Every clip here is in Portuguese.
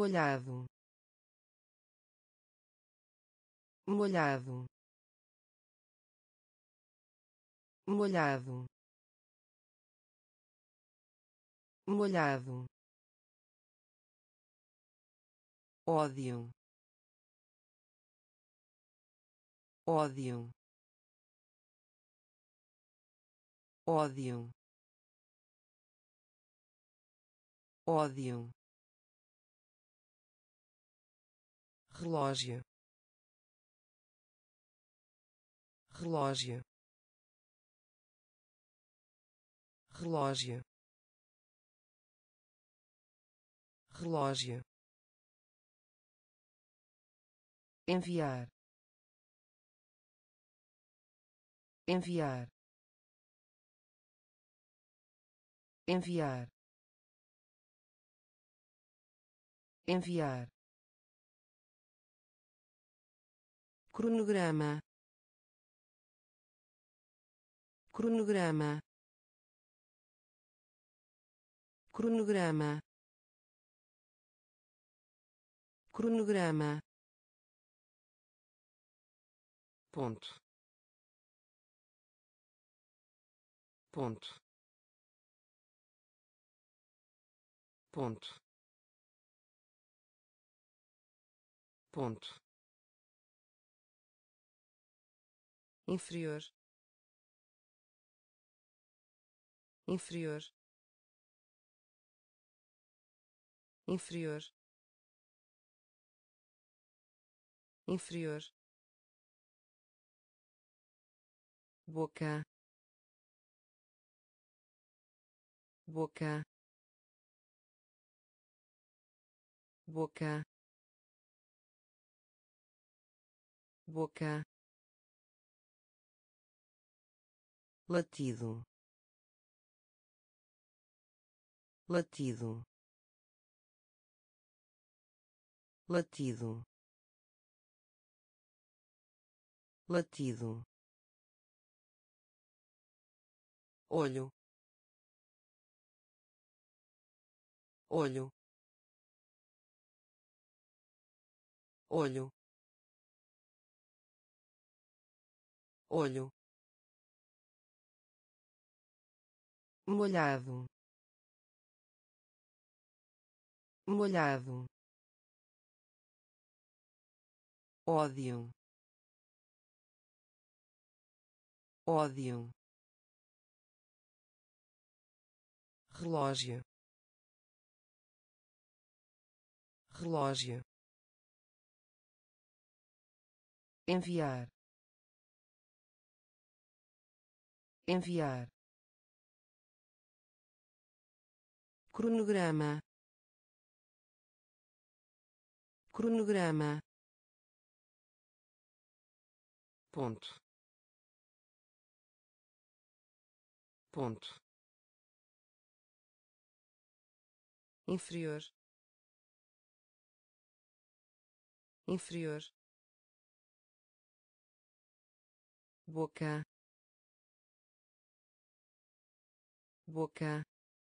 molhado, molhado, molhado, molhado, ódio, ódio, ódio, ódio, relógio, relógio, relógio, relógio, enviar, enviar, enviar, enviar, cronograma, cronograma, cronograma, cronograma, ponto, ponto, ponto, ponto, inferior, inferior, inferior, inferior, boca, boca, boca, boca, latido, latido, latido, latido, olho, olho, olho, olho, molhado, molhado, ódio, ódio, relógio, relógio, enviar, enviar, cronograma, cronograma, ponto, ponto, inferior, inferior, boca, boca,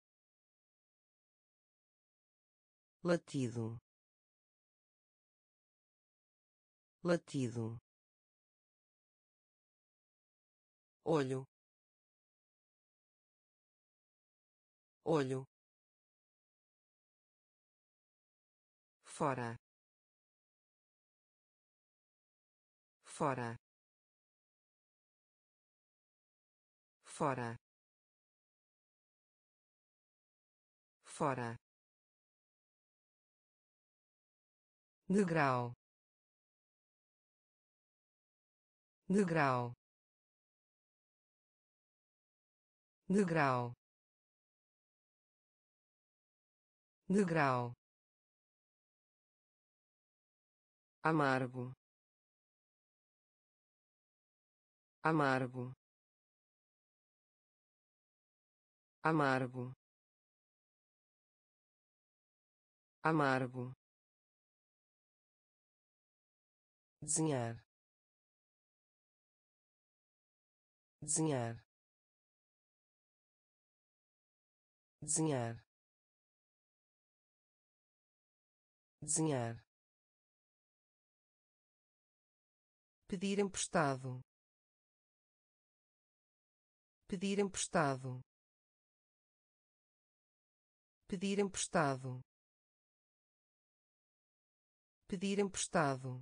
latido, latido, olho, olho, fora, fora, fora, fora, degrau, degrau, degrau, degrau, amargo, amargo, amargo, amargo, desenhar, desenhar, desenhar, desenhar, pedir emprestado, pedir emprestado, pedir emprestado, pedir emprestado,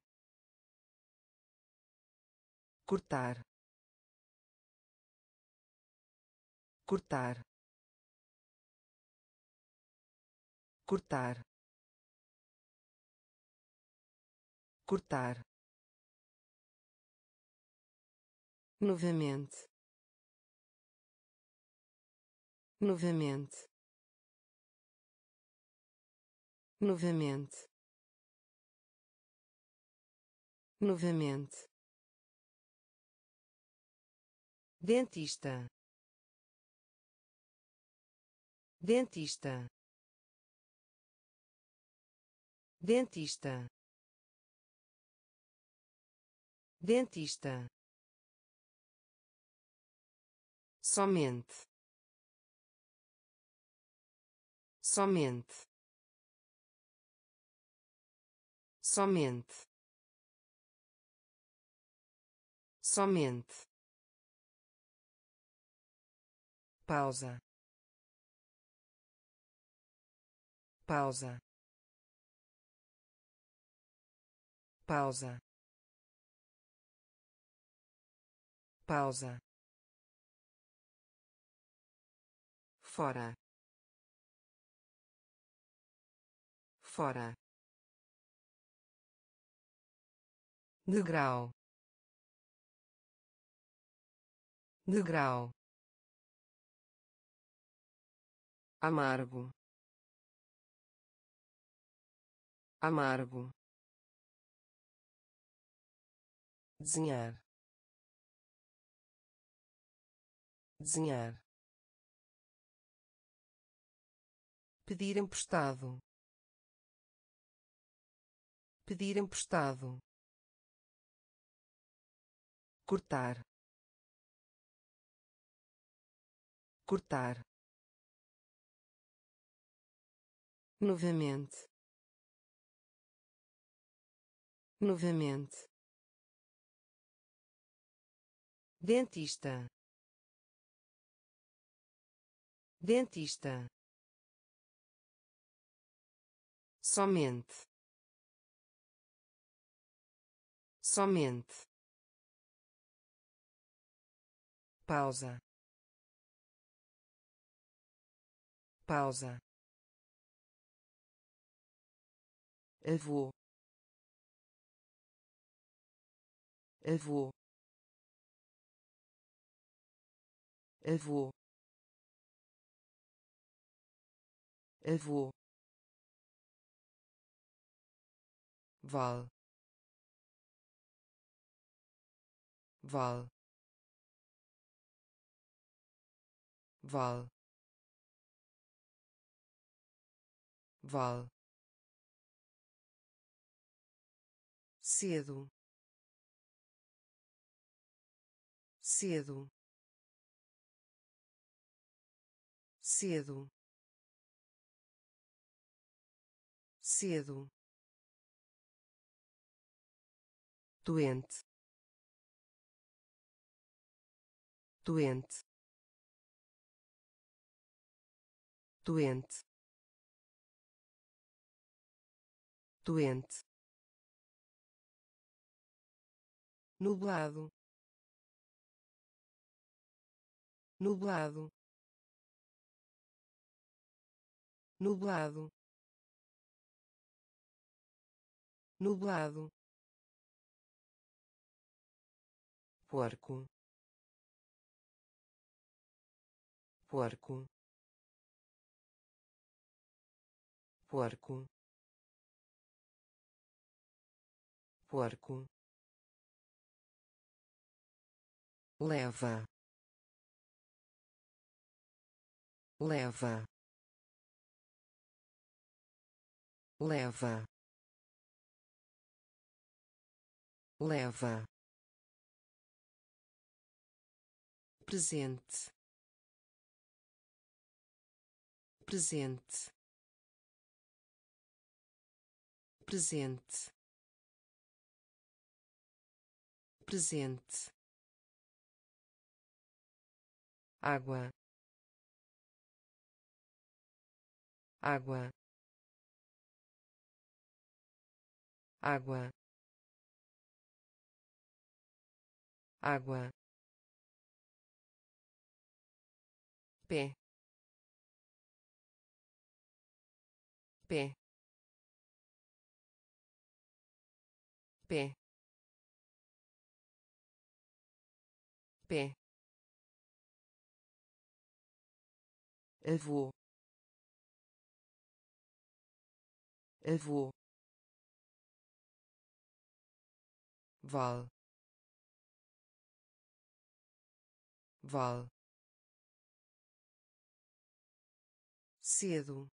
cortar, cortar, cortar, cortar, novamente, novamente, novamente, novamente, dentista, dentista, dentista, dentista, somente, somente, somente, somente, pausa, pausa, pausa, pausa, fora, fora, degrau, degrau, amargo, amargo, desenhar, desenhar, pedir emprestado, pedir emprestado, cortar, cortar, novamente, novamente, dentista, dentista, somente, somente, pausa, pausa, avô, avô, avô, avô, val, val, val, val, cedo, cedo, cedo, cedo, doente, doente, doente, doente, nublado, nublado, nublado, nublado, porco, porco, porco, porco, leva, leva, leva, leva, presente, presente, presente, presente, água, água, água, água, pé, pé, pé, pé, avô, avô, val, val, cedo,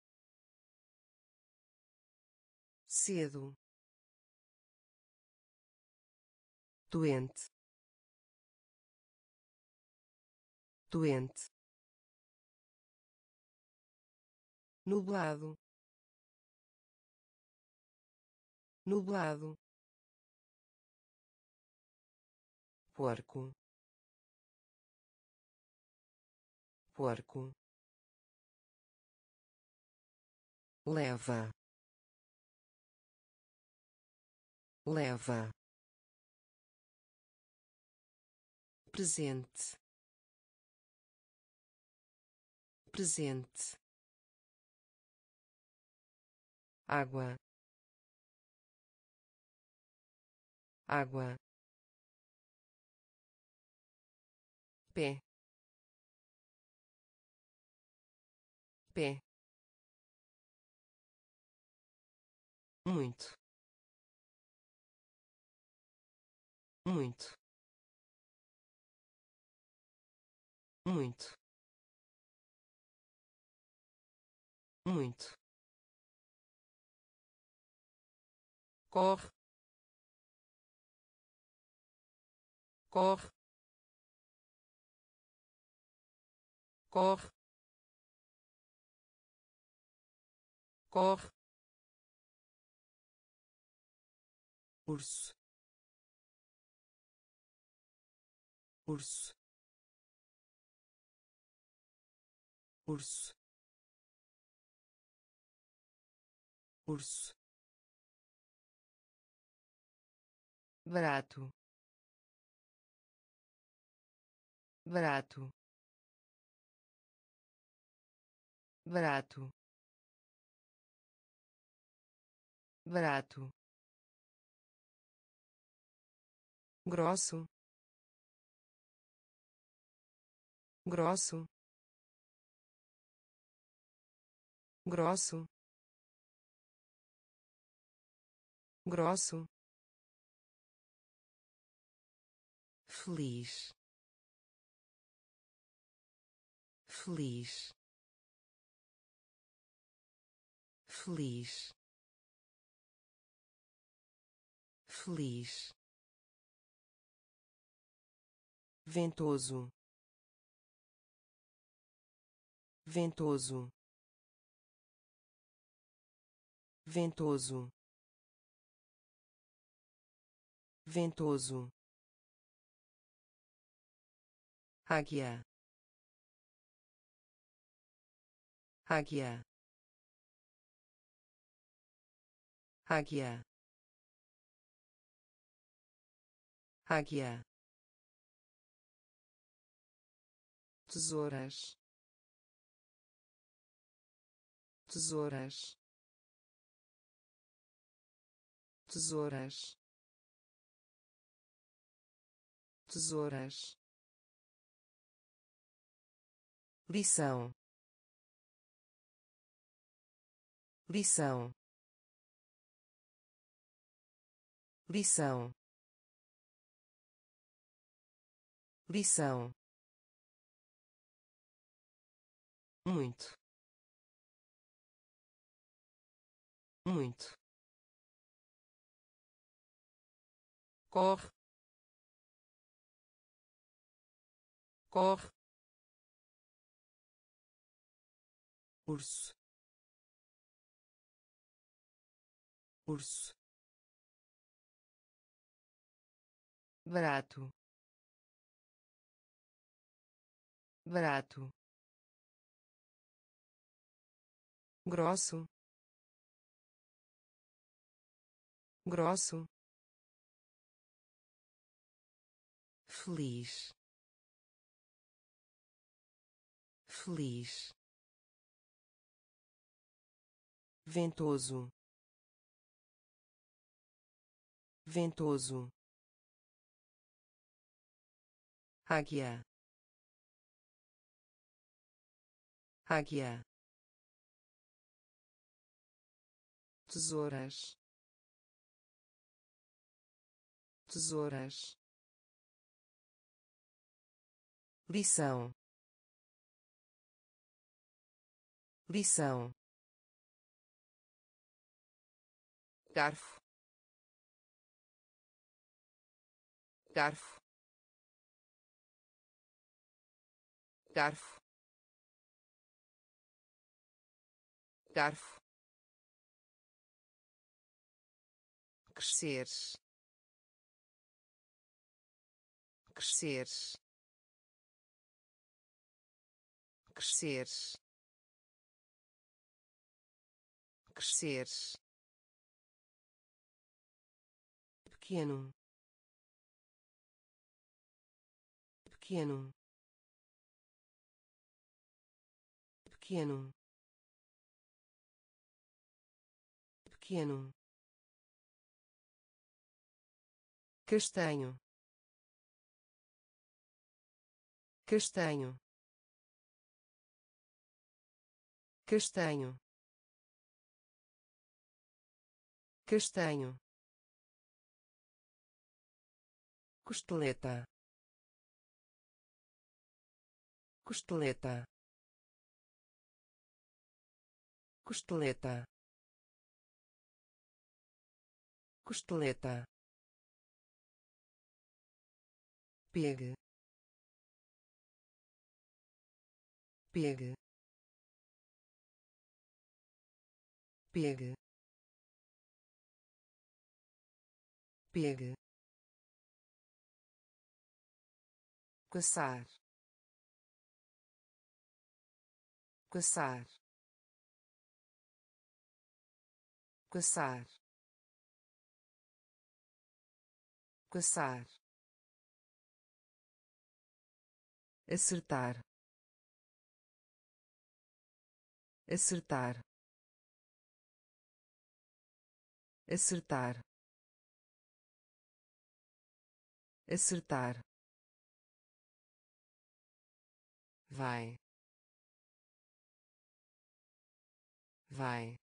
cedo, doente, doente, nublado, nublado, porco, porco, leva, leva, presente, presente, água, água, pé, pé, muito, muito, muito, muito, corre, corre, corre, corre, urso, urso, urso, urso, barato, barato, barato, barato, grosso, grosso, grosso, grosso, feliz, feliz, feliz, feliz, ventoso, ventoso, ventoso, ventoso, águia, águia, águia, águia, tesouras, tesouras, tesouras, tesouras, lição, lição, lição, lição, muito, muito, corre, corre, urso, urso, barato, barato, grosso, grosso, feliz, feliz, ventoso, ventoso, águia, águia, tesouras, tesouras, lição, lição, garfo, garfo, garfo, garfo, crescer, crescer, crescer, crescer, pequeno, pequeno, pequeno, pequeno, castanho, castanho, castanho, castanho, costeleta, costeleta, costeleta, costeleta, pegue, pegue, pegue, pegue, caçar, caçar, caçar, caçar, acertar, acertar, acertar, acertar, vai, vai,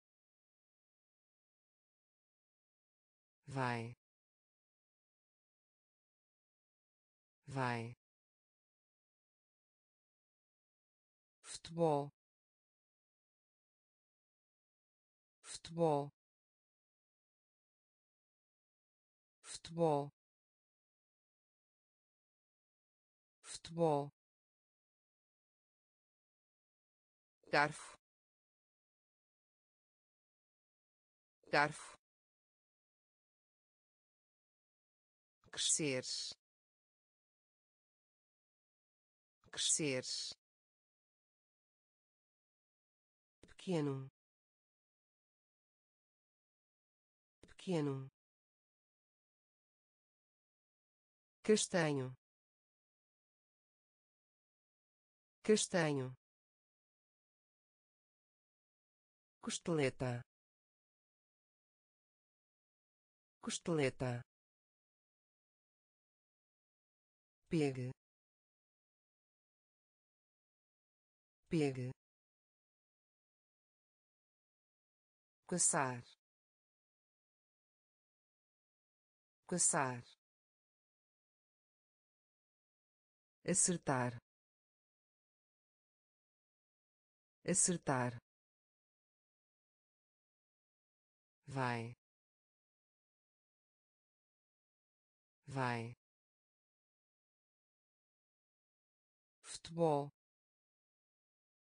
vai, vai, futebol, futebol, futebol, futebol, garfo, garfo, crescer, crescer, pequeno, pequeno, castanho, castanho, costeleta, costeleta, pegue, pegue, caçar, caçar, acertar, acertar, vai, vai, futebol,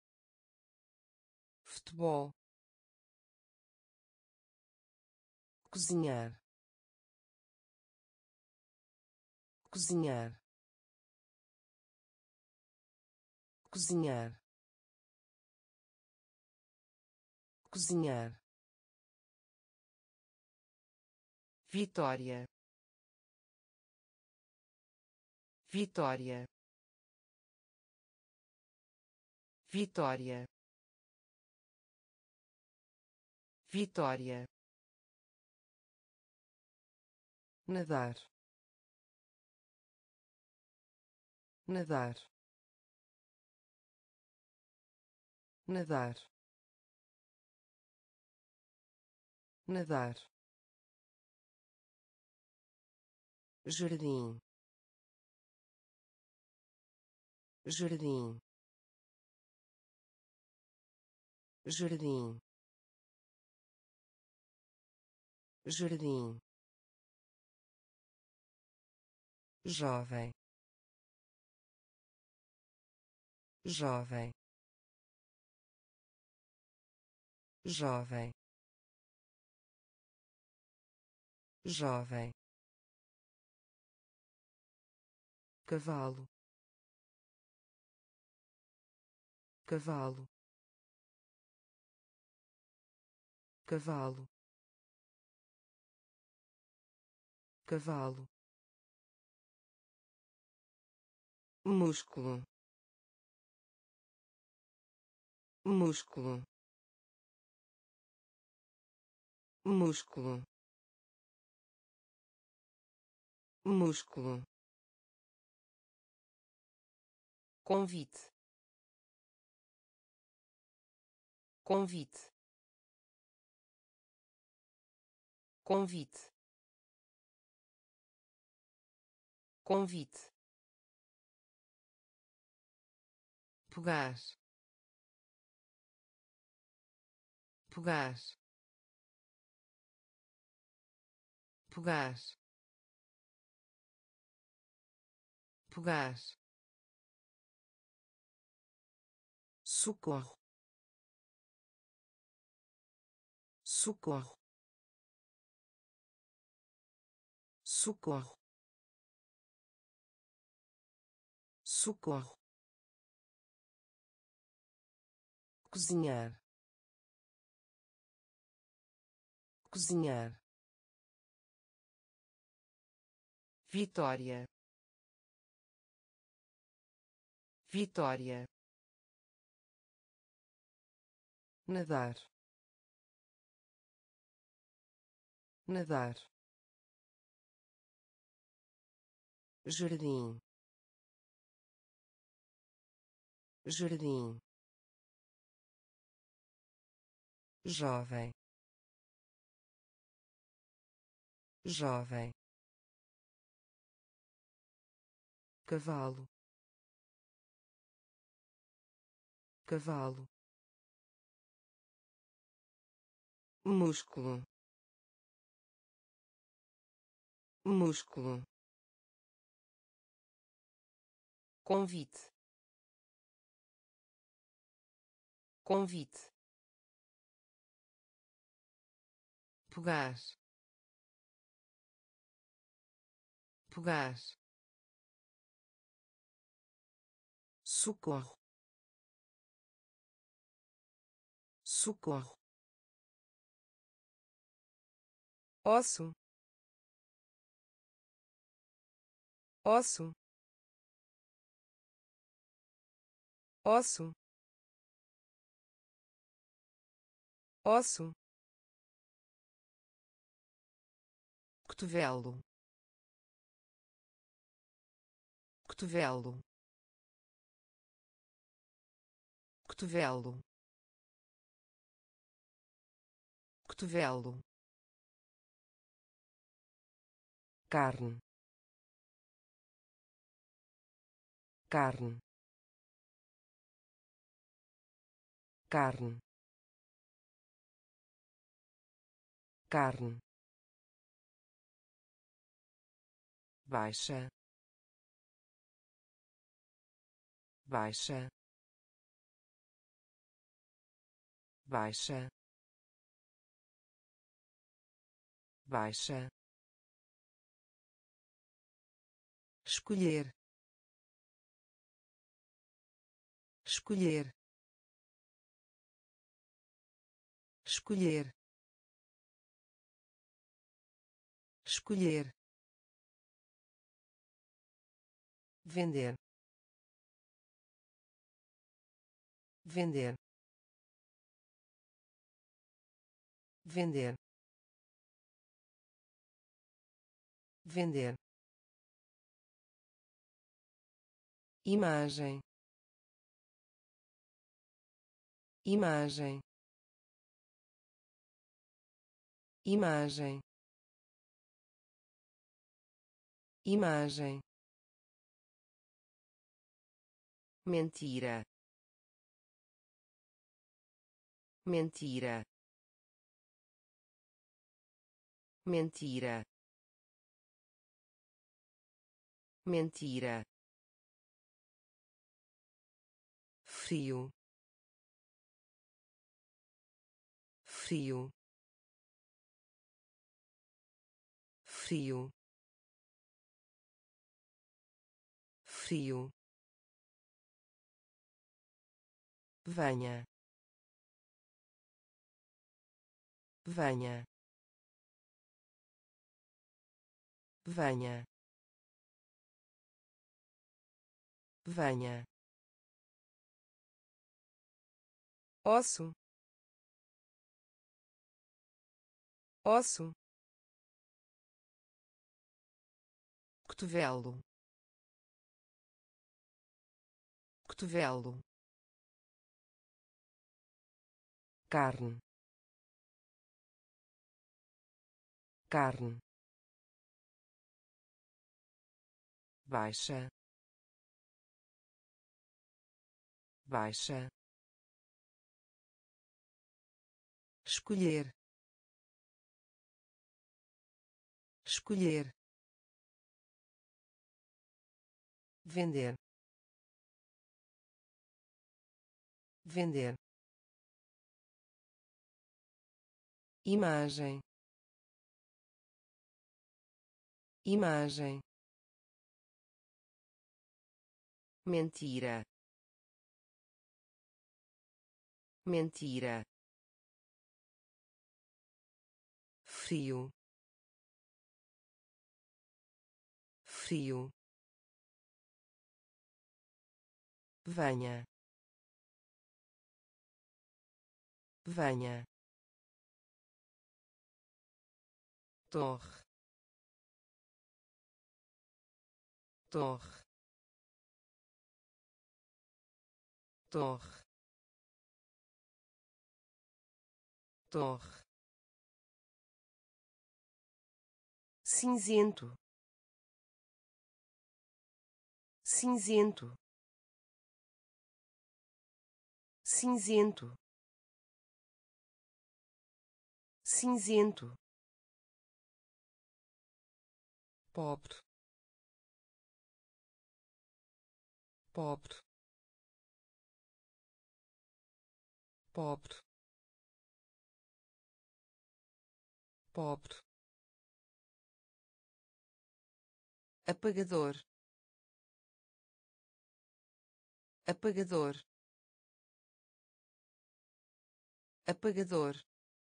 futebol, cozinhar, cozinhar, cozinhar, cozinhar, vitória, vitória, vitória, vitória, nadar, nadar, nadar, nadar, jardim, jardim, jardim, jardim, jovem, jovem, jovem, jovem, cavalo, cavalo, cavalo, cavalo, músculo, músculo, músculo, músculo, convite, convite, convite, convite, pegar, pegar, pegar, pegar, socorro, socorro, socorro, socorro, cozinhar, cozinhar, vitória, vitória, nadar, nadar, jardim, jardim, jovem, jovem, cavalo, cavalo, músculo, músculo, convite, convite, pegar, pegar, socorro, socorro, osso, osso, osso, osso, cotovelo, cotovelo, cotovelo, cotovelo, carne, carne, carne, carne, baixa, baixa, baixa, baixa, escolher, escolher, escolher, escolher, vender, vender, vender, vender, imagem, imagem, imagem, imagem, mentira, mentira, mentira, mentira, frio, frio, frio, frio, venha, venha, venha, venha, osso, osso, cotovelo, cotovelo, carne, carne, baixa, baixa, escolher, escolher, vender, vender, imagem, imagem, mentira, mentira, frio, frio, venha, venha, torre, torre, torre, torre, cinzento, cinzento, cinzento, cinzento, pobre, pobre, pobre, pobre, apagador, apagador, apagador,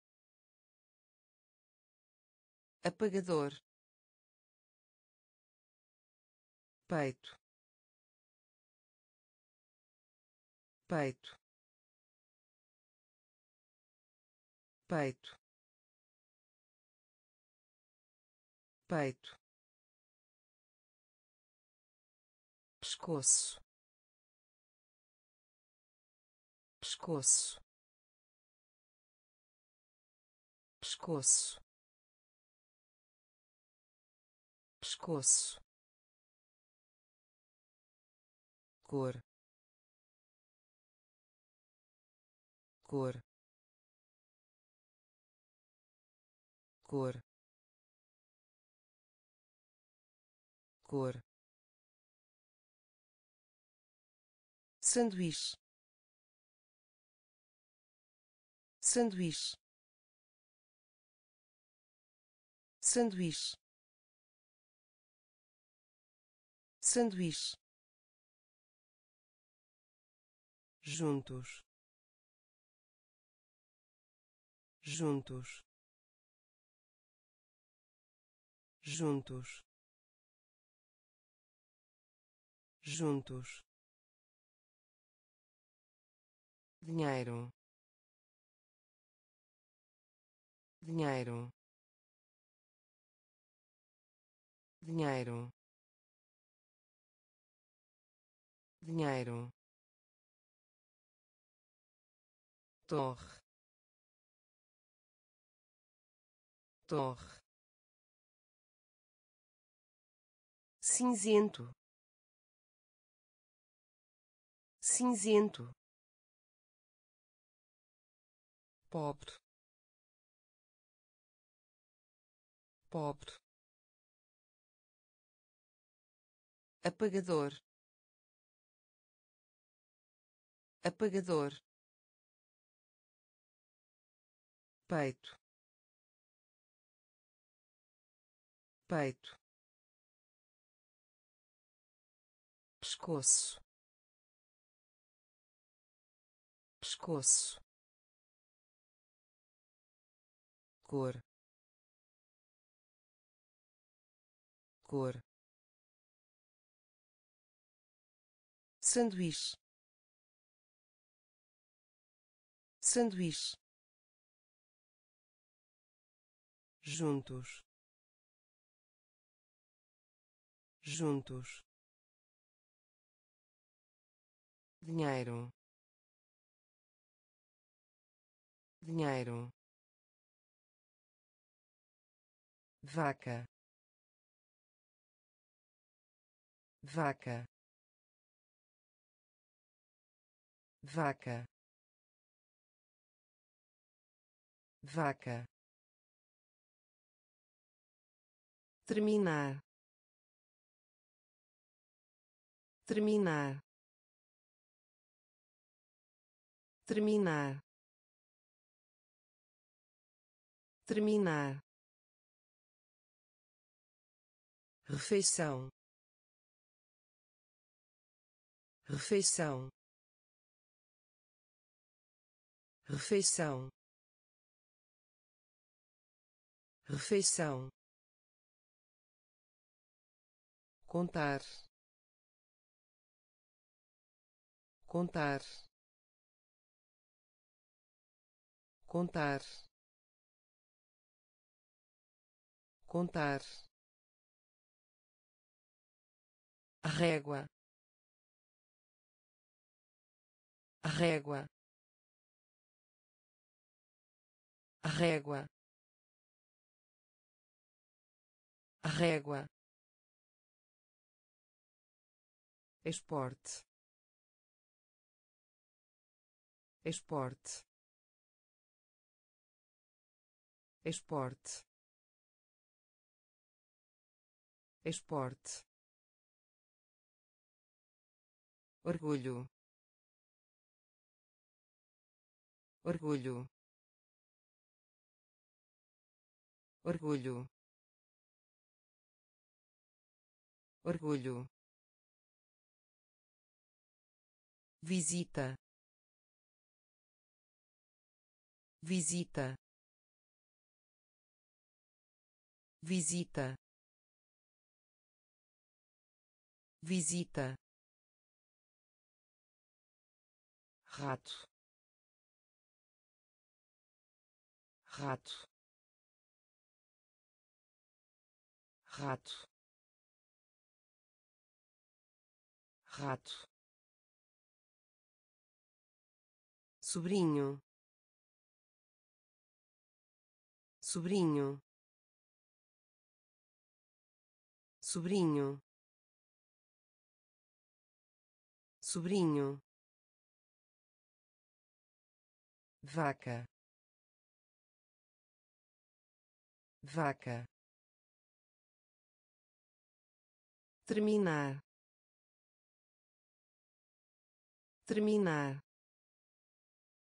apagador, peito, peito, peito, peito, pescoço, pescoço, pescoço, pescoço, cor, cor, cor, cor, sanduíche, sanduíche, sanduíche, sanduíche, juntos, juntos, juntos, juntos, dinheiro, dinheiro, dinheiro, dinheiro, torre, torre, cinzento, cinzento, pobre, pobre, apagador, apagador, peito, peito, pescoço, pescoço, cor, cor, sanduíche, sanduíche, juntos, juntos, dinheiro, dinheiro, vaca, vaca, vaca, vaca, terminar, terminar, terminar, terminar, refeição, refeição, refeição, refeição, contar, contar, contar, contar, régua, régua, régua, régua, esporte, esporte, esporte, esporte, orgulho, orgulho, orgulho, orgulho, visita, visita, visita, visita, rato, rato, rato, rato, sobrinho, sobrinho, sobrinho, sobrinho, vaca, vaca, terminar, terminar,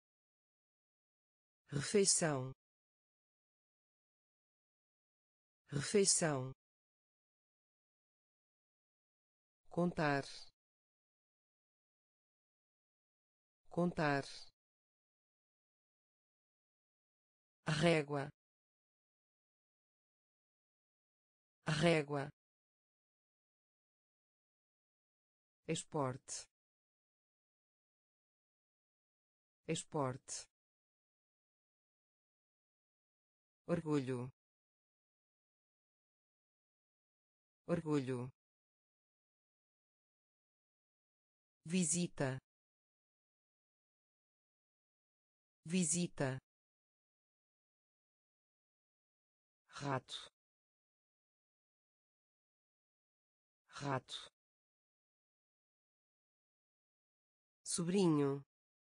refeição, refeição, contar, contar, régua, régua, esporte, esporte, orgulho, orgulho, visita, visita, rato, rato, sobrinho,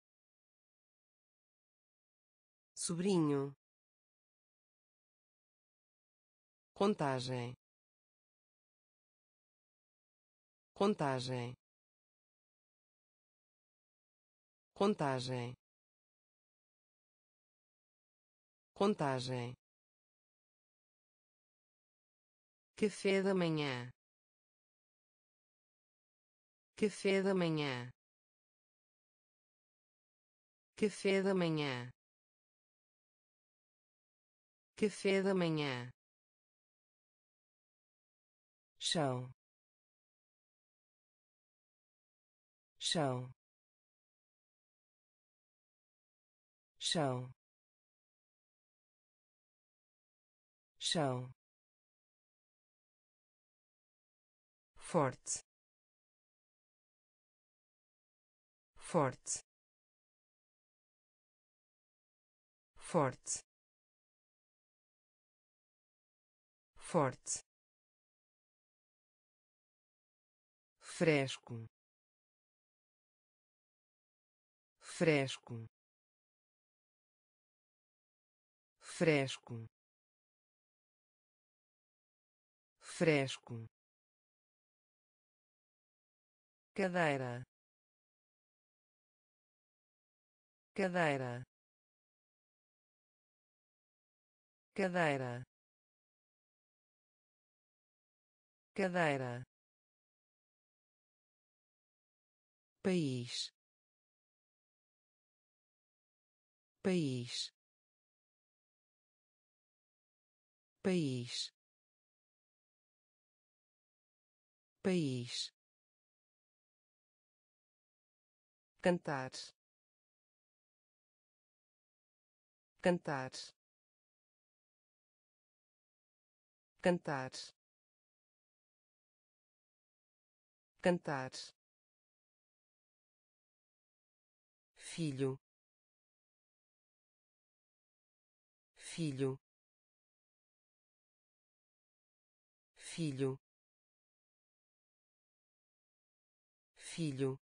sobrinho, contagem, contagem, contagem, contagem, café da manhã, café da manhã, café da manhã, café da manhã, chão, chão, chão, chão, forte, forte, forte, forte, fresco, fresco, fresco, fresco, cadeira, cadeira, cadeira, cadeira, país, país, país, país, cantar, cantar, cantar, cantar, filho, filho, filho, filho,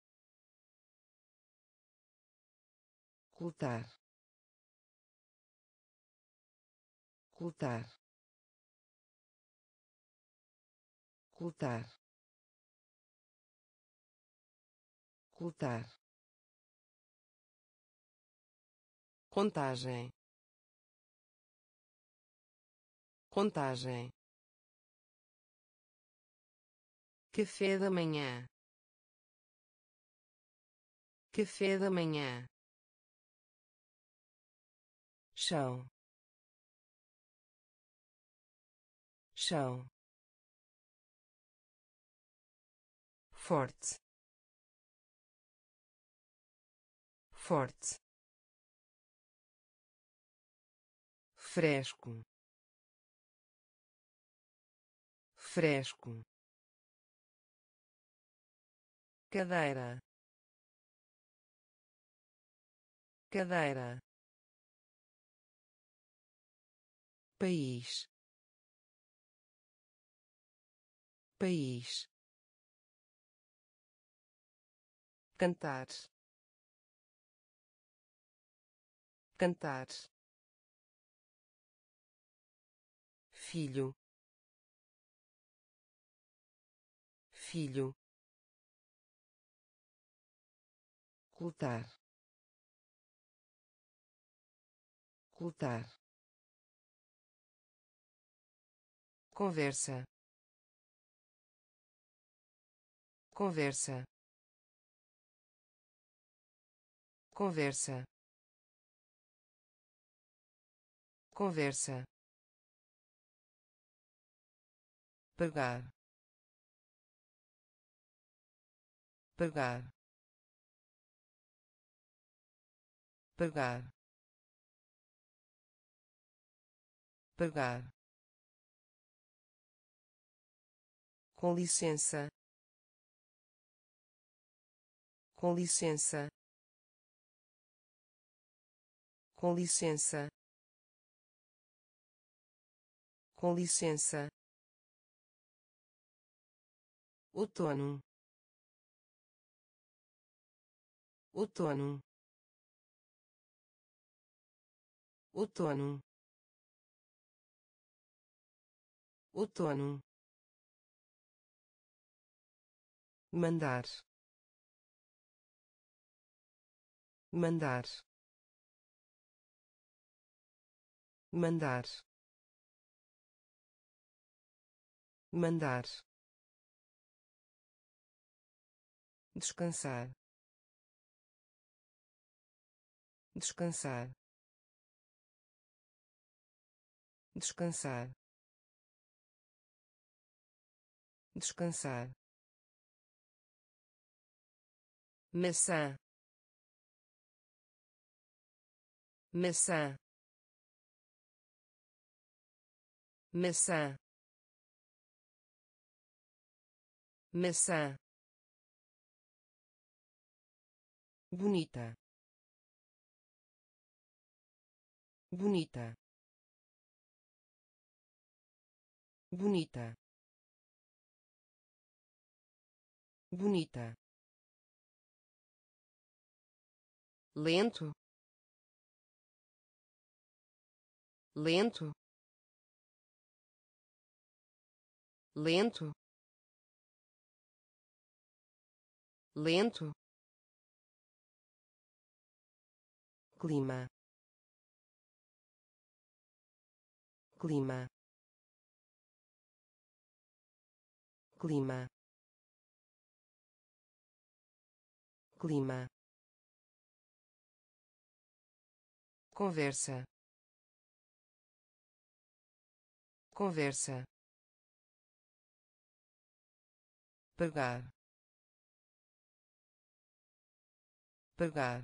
ocultar, ocultar, ocultar, ocultar, contagem, contagem, café da manhã, café da manhã, chão, chão, forte, forte, fresco, fresco, cadeira, cadeira, país, país, cantar, cantar, filho, filho, ocultar, ocultar, conversa, conversa, conversa, conversa, pagar, pagar, pagar, pagar, com licença, com licença, com licença, com licença, outono, outono, outono, outono, mandar, mandar, mandar, mandar, descansar, descansar, descansar, descansar, maçã, maçã, maçã, maçã, bonita, bonita, bonita, bonita, lento, lento, lento, lento, clima, clima, clima, clima, conversa, conversa, pagar, pagar,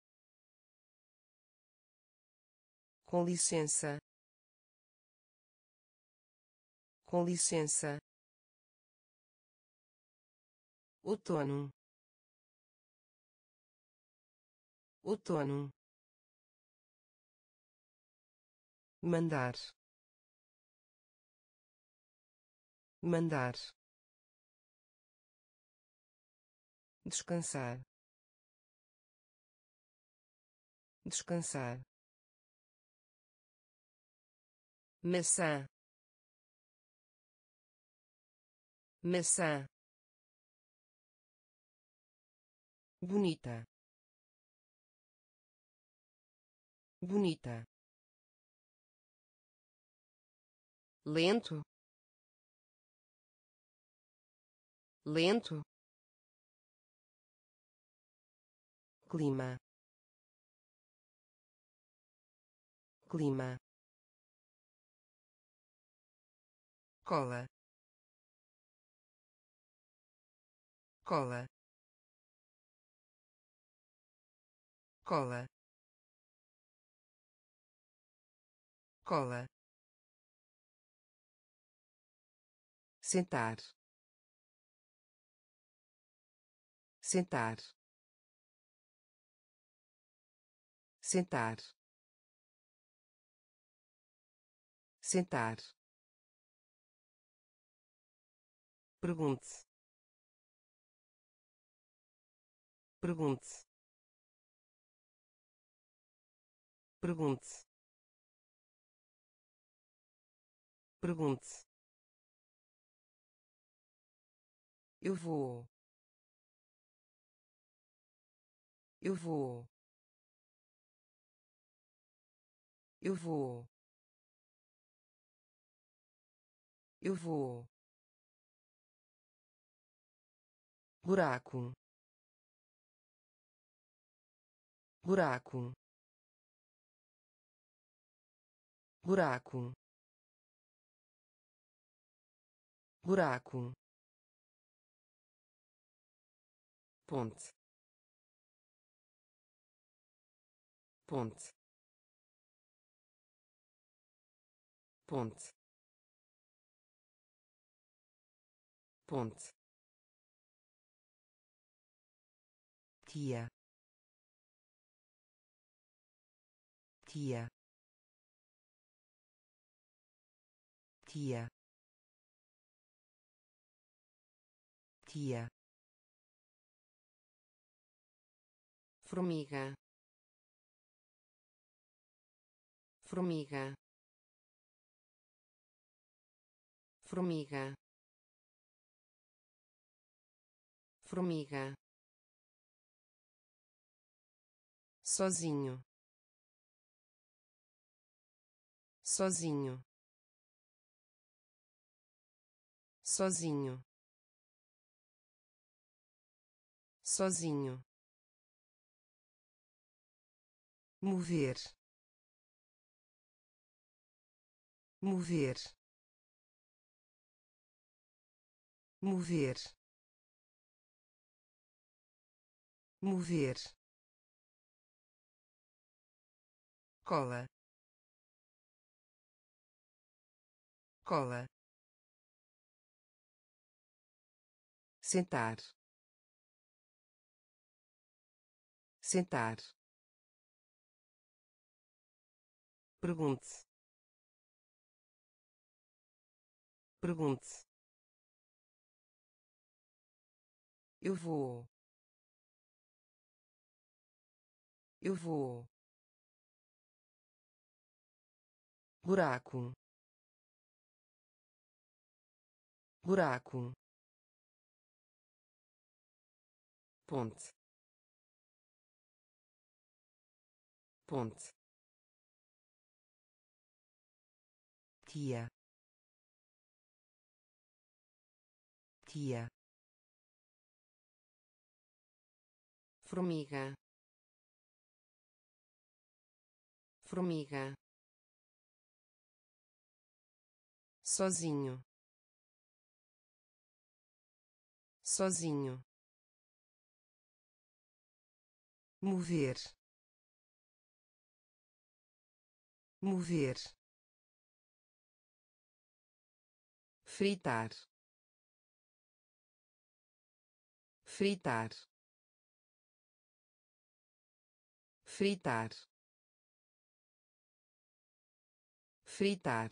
com licença, com licença, outono, outono, mandar, mandar, descansar, descansar, maçã, maçã, bonita, bonita, lento, lento, clima, clima, cola, cola, cola, cola, sentar, sentar, sentar, sentar, pergunte, pergunte, pergunte, pergunte, eu vou, eu vou, eu vou, Eu vou. Buraco. Buraco. Buraco. Buraco. Ponte. Ponte. Ponte. Ponte. Tia. Tia. Tia. Tia. Formiga. Formiga. Formiga. Formiga. Sozinho. Sozinho. Sozinho. Sozinho. Mover. Mover. Mover. Mover. Cola. Cola. Sentar. Sentar. Pergunte. Pergunte. Eu vou. Eu vou. Buraco. Buraco. Ponte. Ponte. Tia. Tia. Formiga. Formiga. Sozinho. Sozinho. Mover. Mover. Fritar. Fritar. Fritar. Fritar.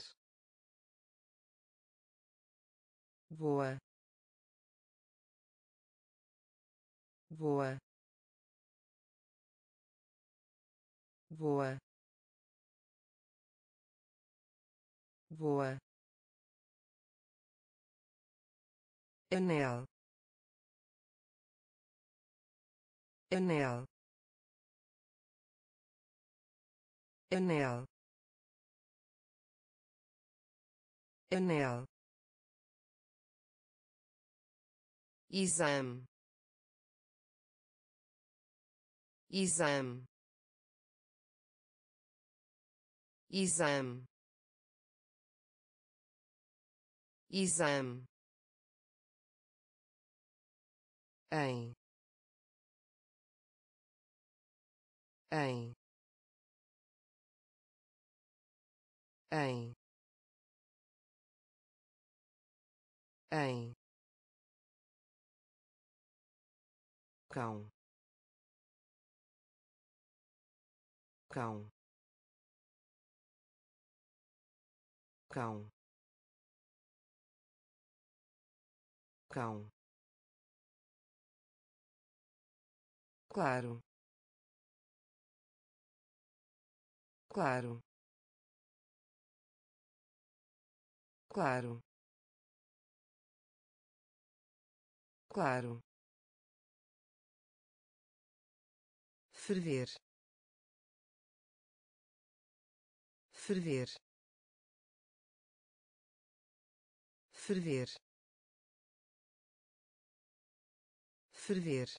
Boa. Boa. Boa. Boa. Anel. Anel. Anel. Anel. Exame. Exame. Exame. Exame. Em. Em. Em. Em. Cão. Cão. Cão. Cão. Claro. Claro. Claro. Claro. Ferver. Ferver. ferver, ferver,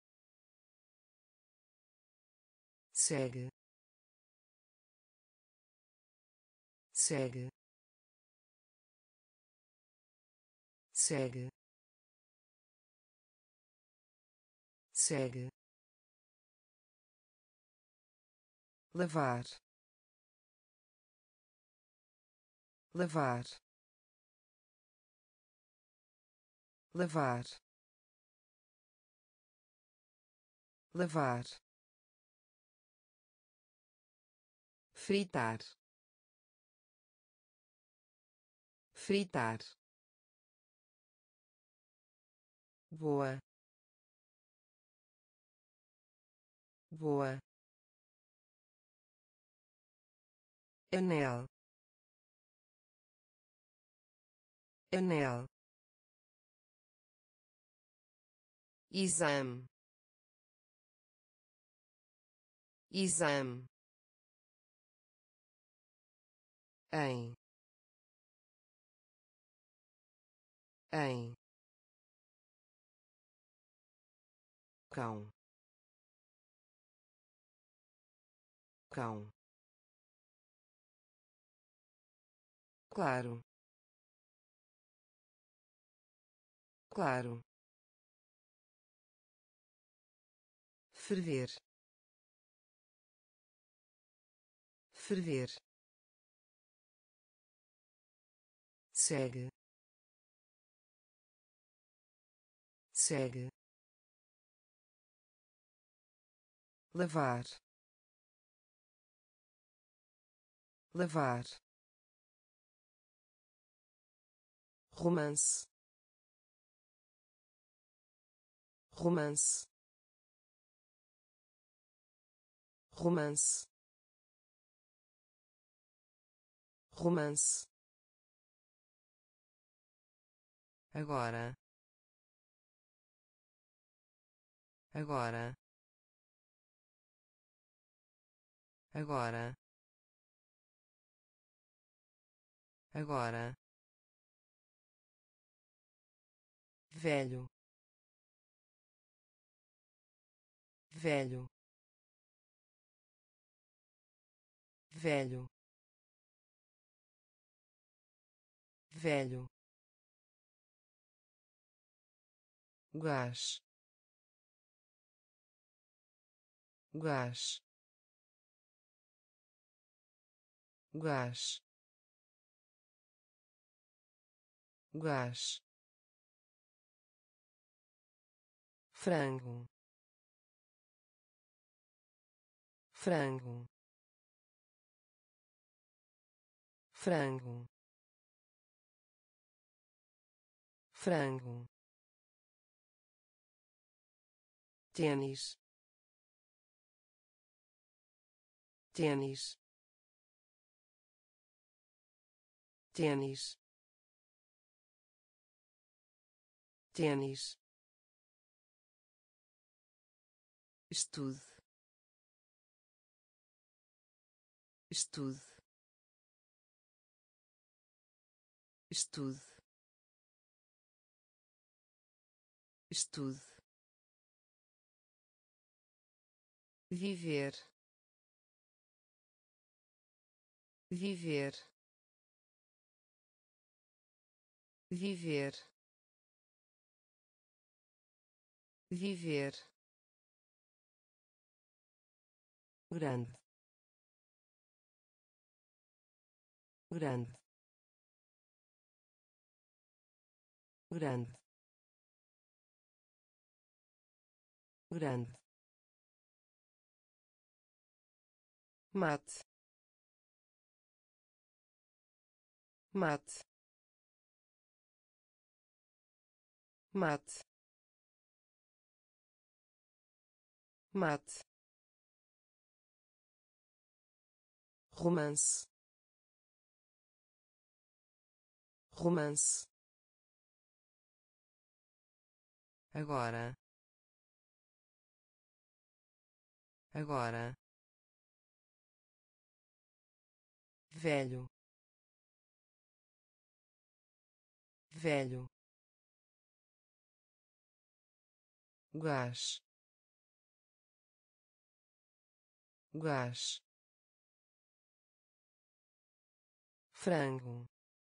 segue, segue, segue, segue, lavar, lavar, lavar, lavar, fritar, fritar, boa, boa, anel, anel, exame, exame, em, cão, cão, claro, claro, ferver, ferver, segue, segue, lavar, lavar, romance, romance, romance, romance, agora, agora, agora, agora, velho, velho, velho, velho, gás, gás, gás, gás, frango, frango, frango, frango, tênis, tênis, tênis, tênis, estude, estude, estude, estude, viver, viver, viver, viver, grande, grande, grande, grande, mate, mate, mate, mate, romance, romance, agora, agora, velho, velho, gás, gás, frango,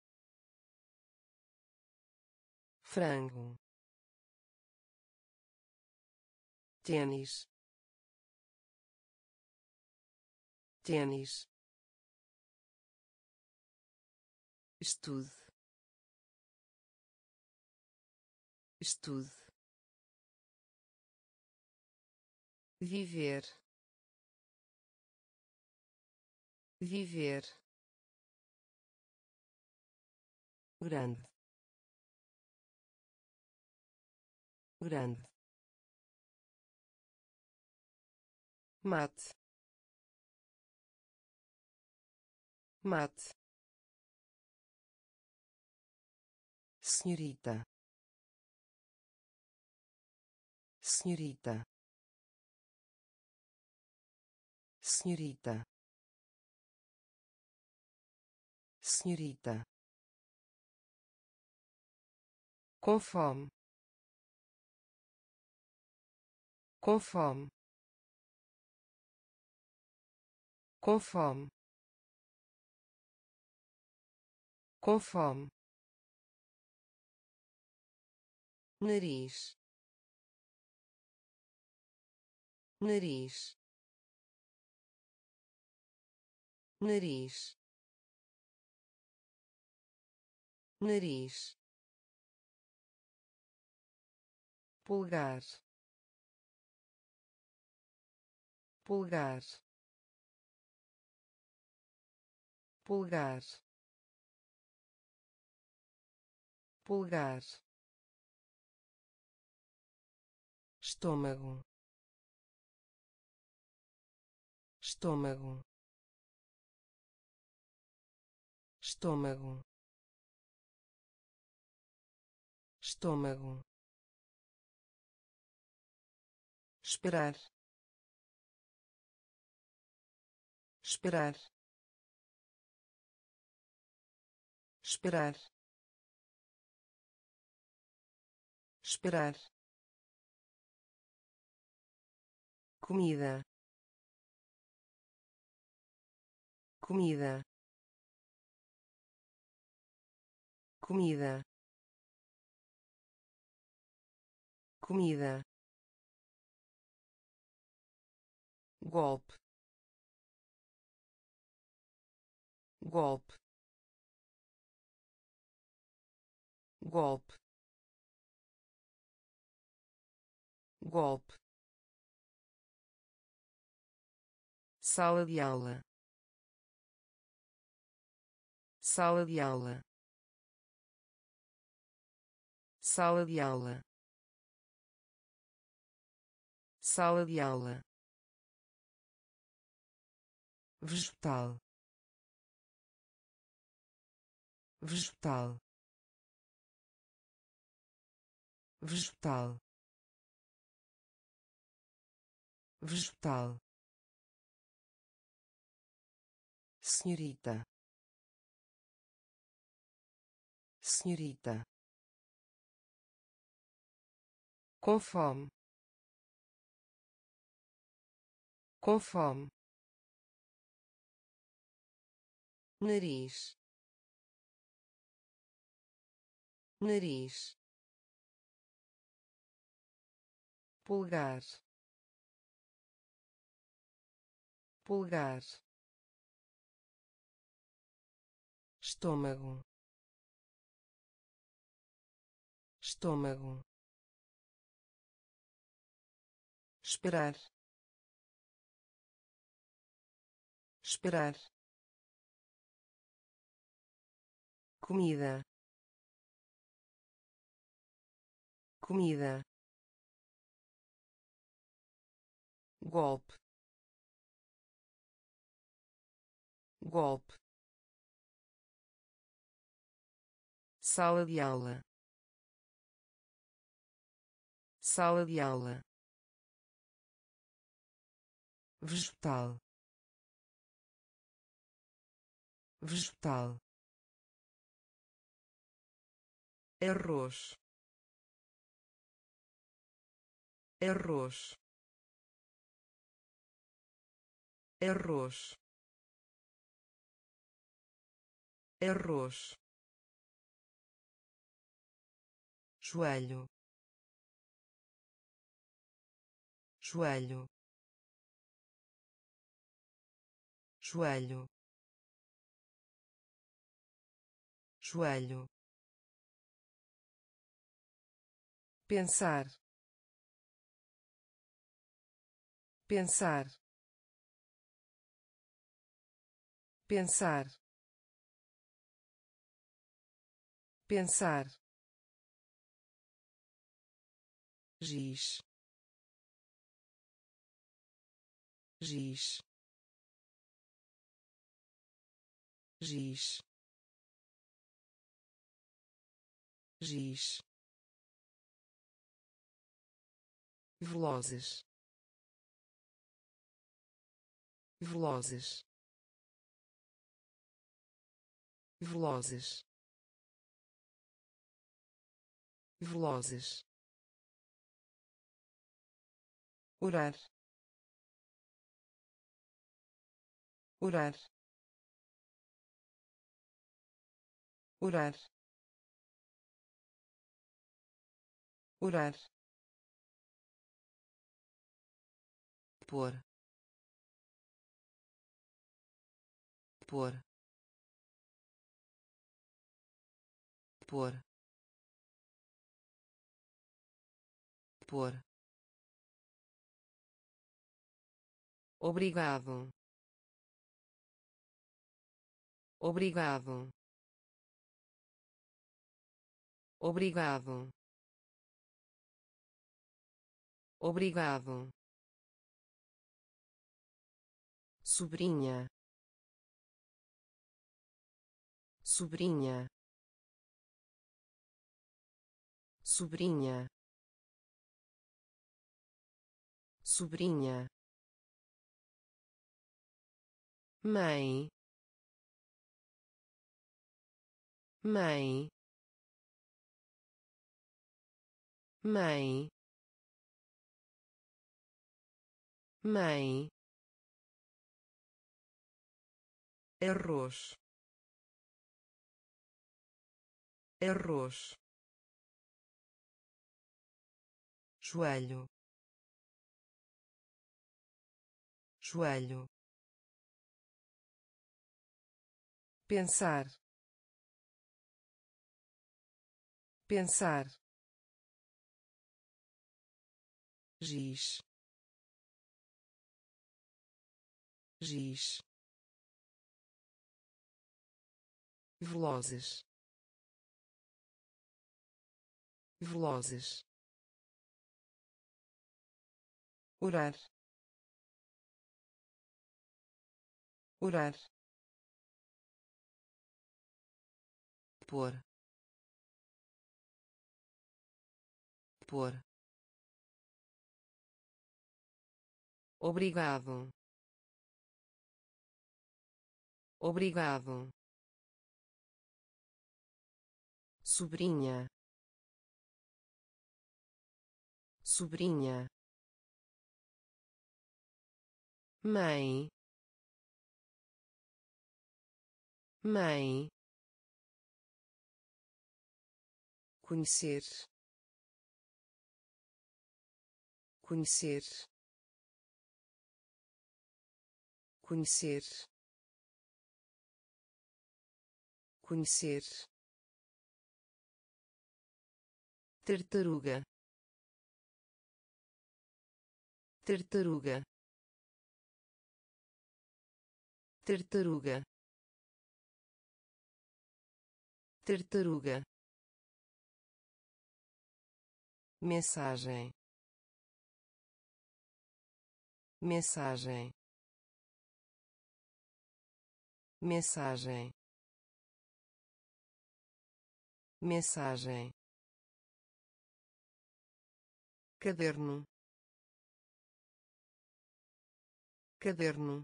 frango, tênis, tênis, estude, estude, viver, viver, grande, grande, mate, mate, senhorita, senhorita, senhorita, senhorita, com fome, com fome, com fome, com fome, nariz, nariz, nariz, nariz, pulgar, pulgar, pulgar, pulgar, estômago, estômago, estômago, estômago, esperar, esperar, esperar, esperar, comida, comida, comida, comida, golpe, golpe, golpe, golpe, sala de aula, sala de aula, sala de aula, sala de aula, vegetal, vegetal, vegetal, vegetal, senhorita, senhorita, com fome, com fome, nariz, nariz, pulgar, pulgar, estômago, estômago, esperar, esperar, comida, comida, golpe, golpe, sala de aula, sala de aula, vegetal, vegetal, arroz, arroz, arroz, arroz, joelho, joelho, joelho, joelho, pensar, pensar, pensar, pensar, giz, giz, giz, giz, velozes, velozes, velozes, velozes, orar, orar, orar, orar, pôr, pôr, pôr, pôr, obrigado, obrigado, obrigado, obrigado, sobrinha, sobrinha, sobrinha, sobrinha, mãe, mãe, mãe, mãe, arroz, arroz, joelho, joelho, pensar, pensar, giz, giz, velozes, velozes, orar, orar, pôr, pôr, obrigado, obrigado, sobrinha, sobrinha, mãe, mãe, conhecer, conhecer, conhecer, conhecer, tartaruga, tartaruga, tartaruga, tartaruga, mensagem, mensagem, mensagem, mensagem, caderno, caderno,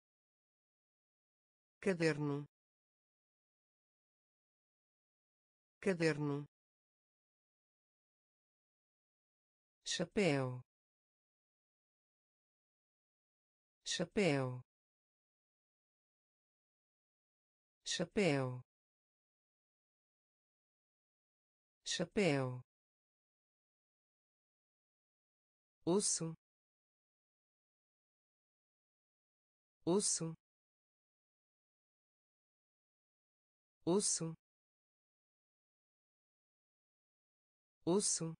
caderno, caderno, chapéu, chapéu, chapéu, chapéu, osso, osso, osso, osso,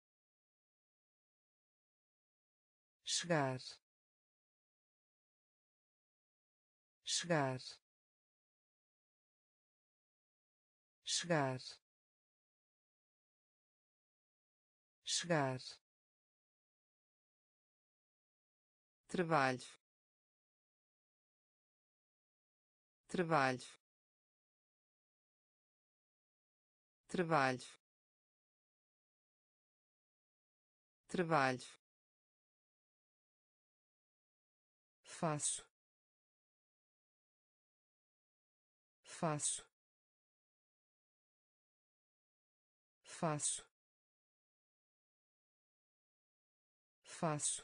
chegar, chegar, chegar, chegar, trabalho, trabalho, trabalho, trabalho, faço, faço, faço, faço,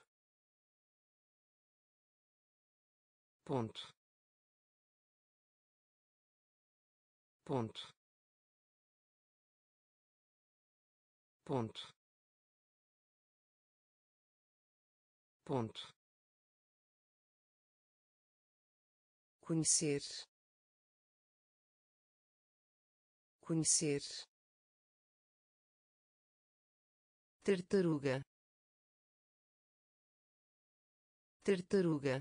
ponto, ponto, ponto, ponto, conhecer, conhecer, tartaruga, tartaruga,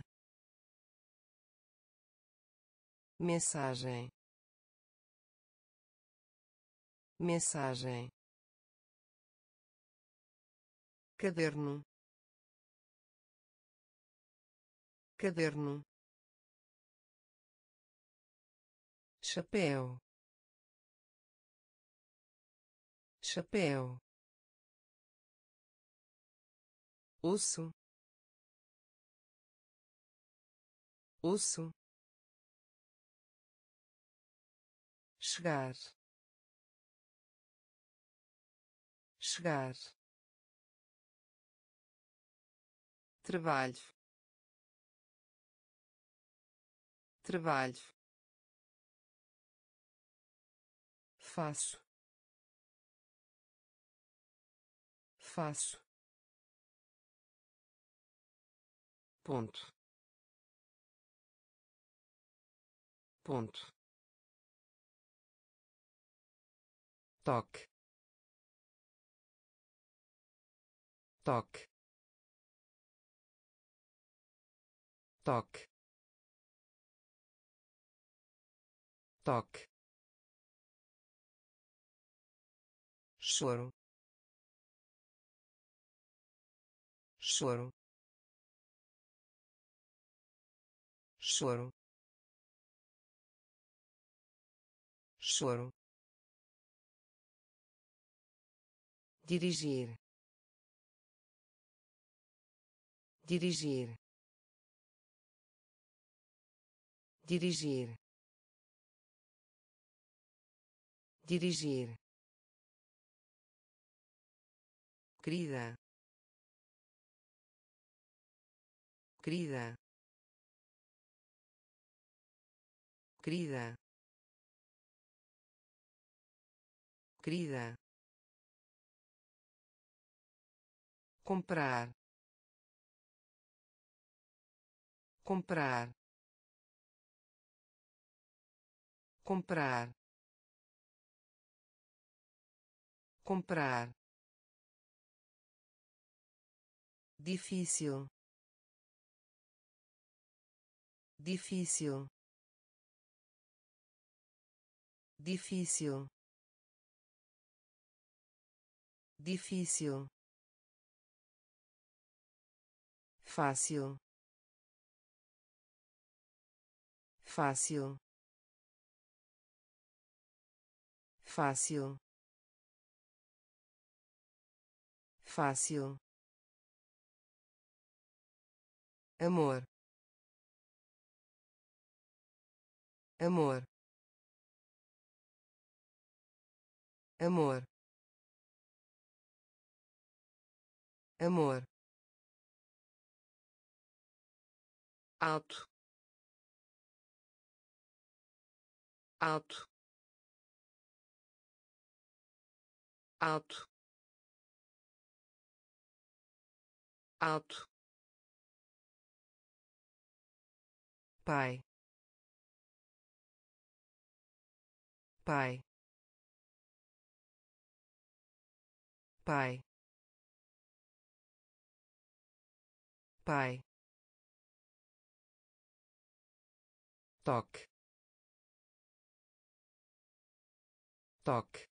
mensagem, mensagem, caderno, caderno, chapéu, chapéu, osso, osso, chegar, chegar, trabalho, trabalho, faço, faço, ponto, ponto, toque, toque, toque, toque, choro, choro, choro, choro, dirigir, dirigir, dirigir, dirigir, querida, querida, querida, querida, comprar, comprar, comprar, comprar, difícil, difícil, difícil, difícil, fácil, fácil, fácil, fácil, amor, amor, amor, amor, alto, alto, alto, alto, pai, pai, pai, pai, toque, toque,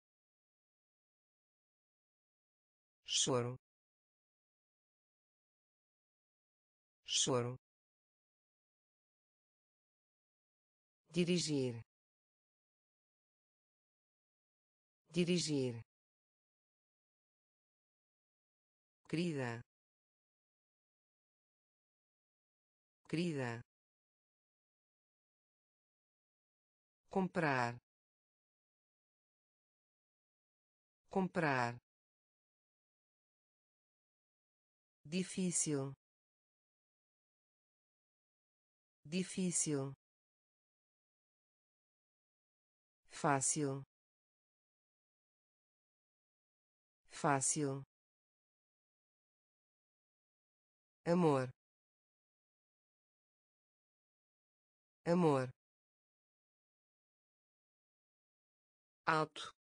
choro, choro, dirigir, dirigir, querida, querida, comprar, comprar, difícil, difícil, fácil, fácil, amor, amor, alto,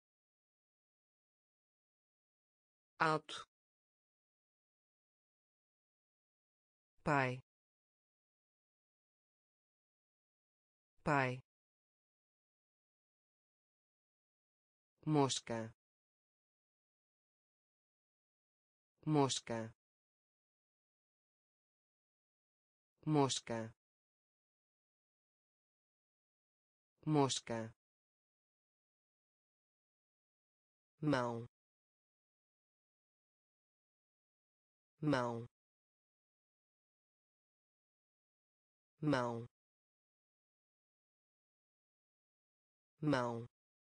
alto, pai, pai, mosca, mosca, mosca, mosca, mão, mão, mão, mão,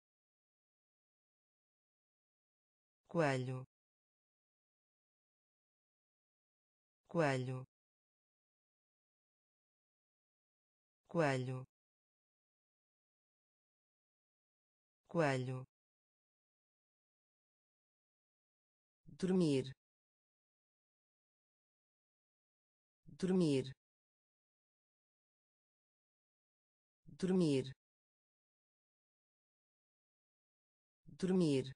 coelho, coelho, coelho, coelho, dormir, dormir, dormir, dormir,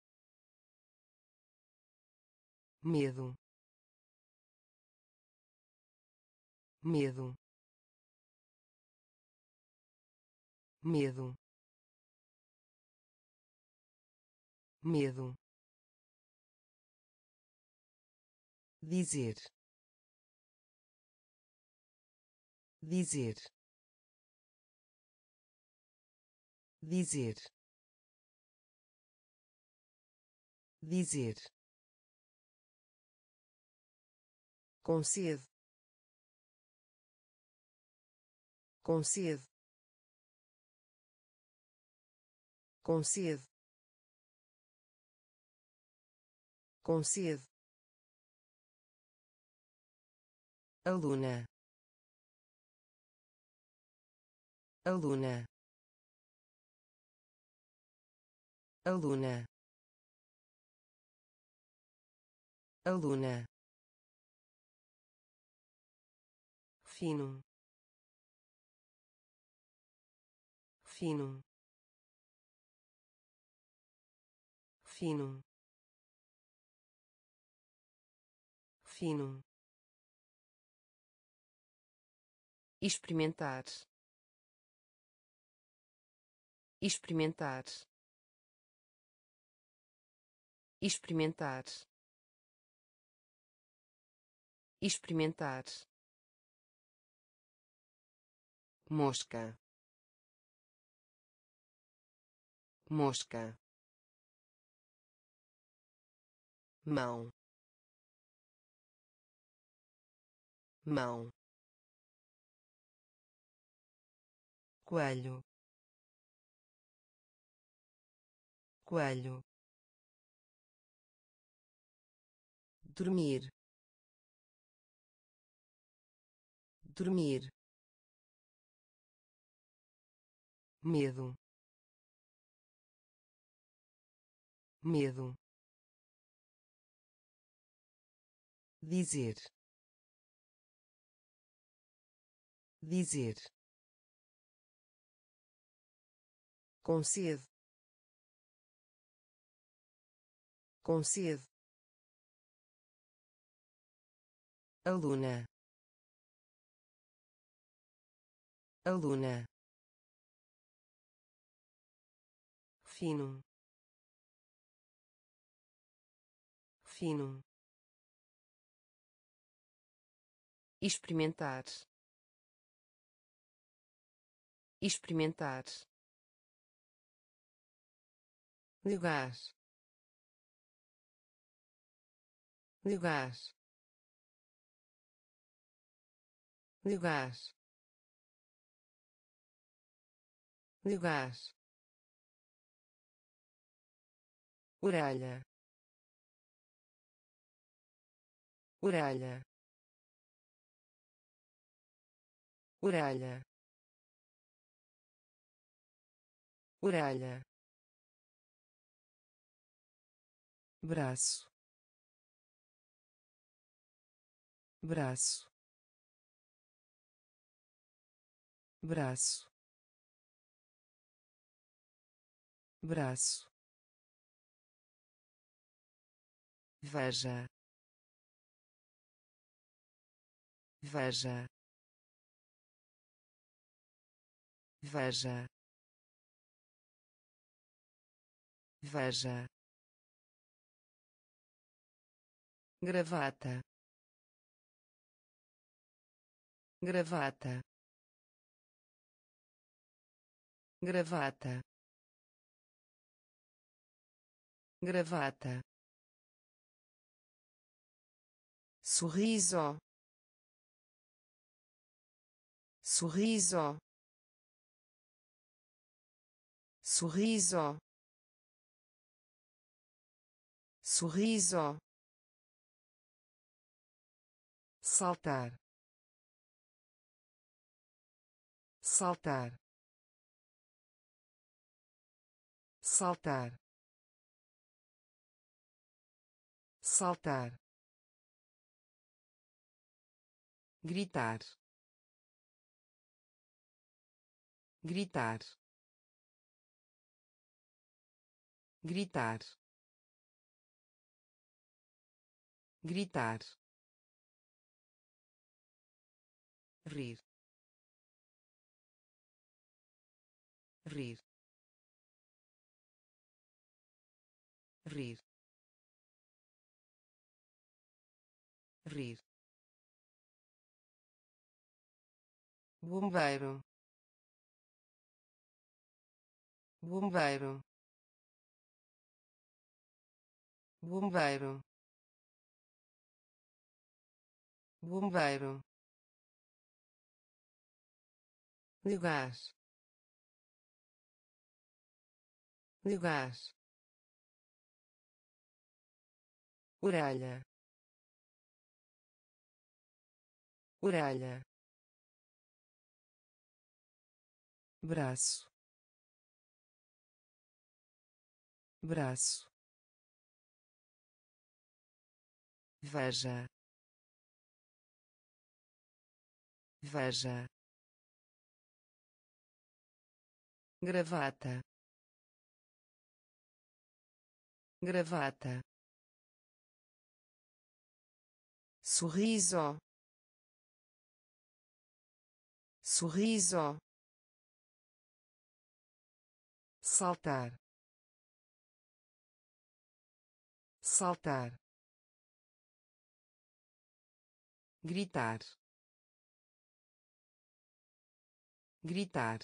medo, medo, medo, medo, dizer, dizer, dizer, dizer, concede, concede, concede, concede, aluna, aluna, aluna, aluna, fino, fino, fino, fino, experimentar, experimentar, experimentar, experimentar, mosca, mosca, mão, mão, coelho, coelho, dormir, dormir, medo, medo, dizer, dizer, concedo, concedo, aluna, aluna, fino, fino, experimentar, experimentar, lugar, lugar, lugar, lugar, orelha, orelha, orelha, orelha, braço, braço, braço, braço, veja, veja, veja, veja, gravata, gravata, gravata, gravata, sorriso, sorriso, sorriso, sorriso, saltar, saltar, saltar, saltar, gritar, gritar, gritar, gritar, rir, rir, rir, rir, bombeiro, bombeiro, bombeiro, bombeiro, lugar, lugar, orelha, orelha, braço, braço, veja, veja, gravata, gravata, sorriso, sorriso, saltar, saltar, gritar, gritar,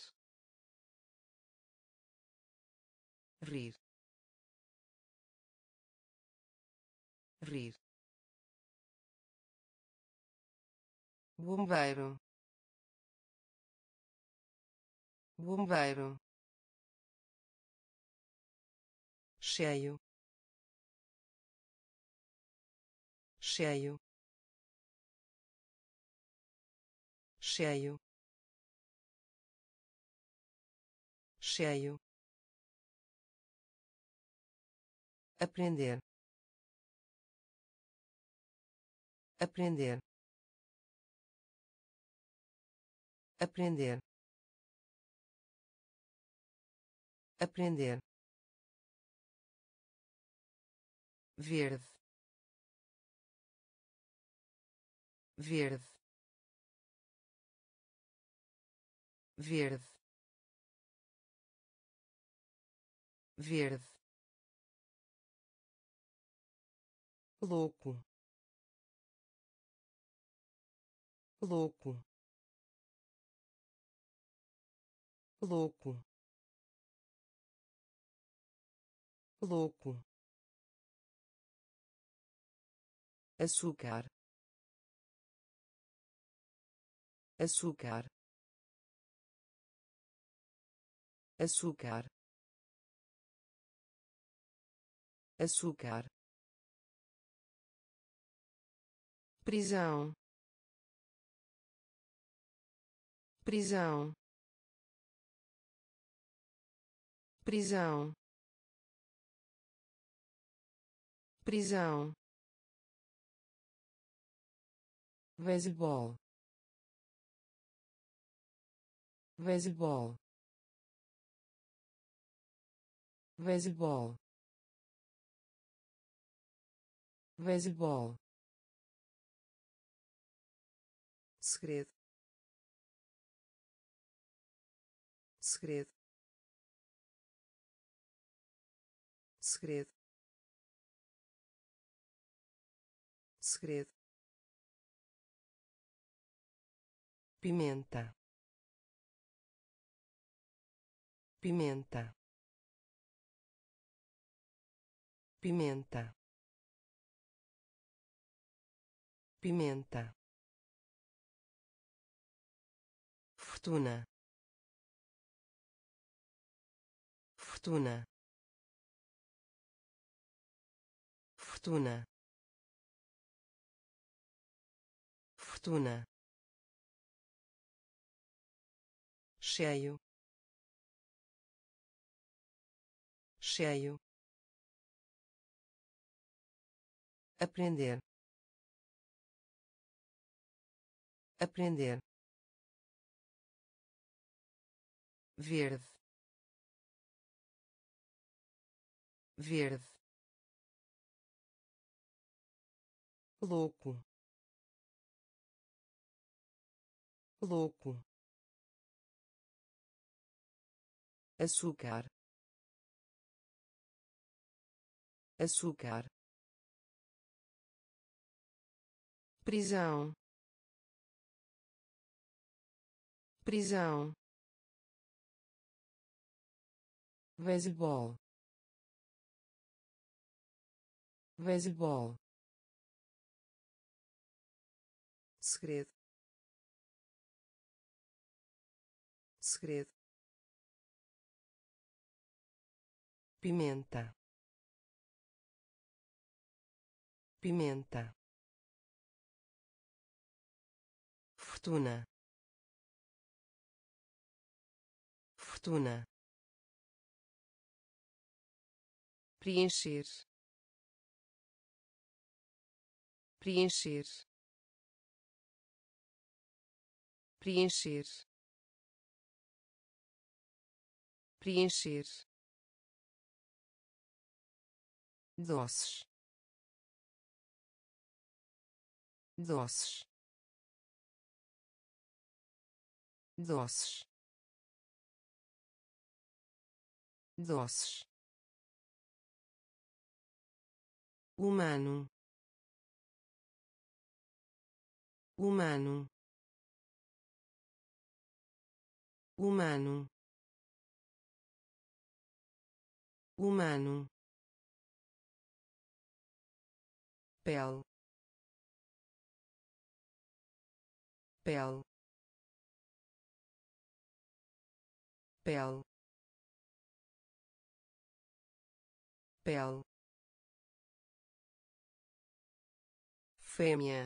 rir, rir, bombeiro, bombeiro, cheio, cheio, cheio, cheio, aprender, aprender, aprender, aprender, verde, verde, verde, verde, louco, louco, louco, louco, açúcar, açúcar, açúcar, açúcar, prisão, prisão, prisão, prisão, beisebol, beisebol, beisebol, beisebol, segredo, segredo, segredo, segredo, pimenta, pimenta, pimenta, pimenta, fortuna, fortuna, fortuna, fortuna, cheio, cheio, aprender, aprender, verde, verde, louco, louco, açúcar, açúcar, prisão, prisão, beisebol, beisebol, segredo, segredo, pimenta, pimenta, fortuna, fortuna, preencher, preencher, preencher, preencher, doces, doces, doces, doces, humano, humano, humano, humano, pele, pele, pele, pele, fêmea,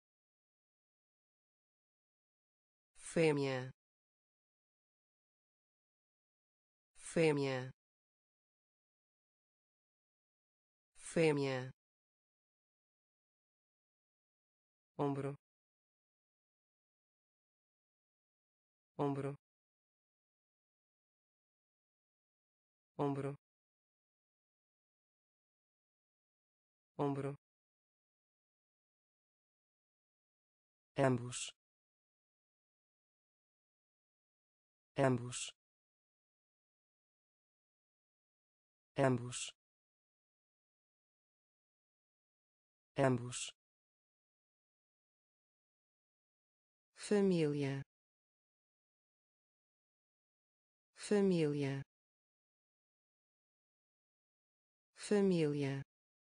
fêmea, fêmea, fêmea, ombro, ombro, ombro, ombro, ambos, ambos, ambos, ambos, família, família, família,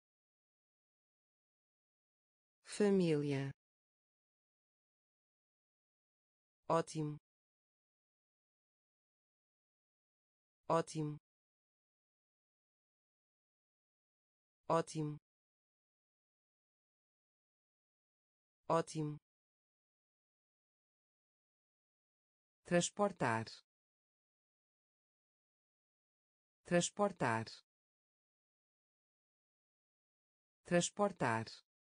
família, ótimo, ótimo, ótimo, ótimo, transportar, transportar, transportar,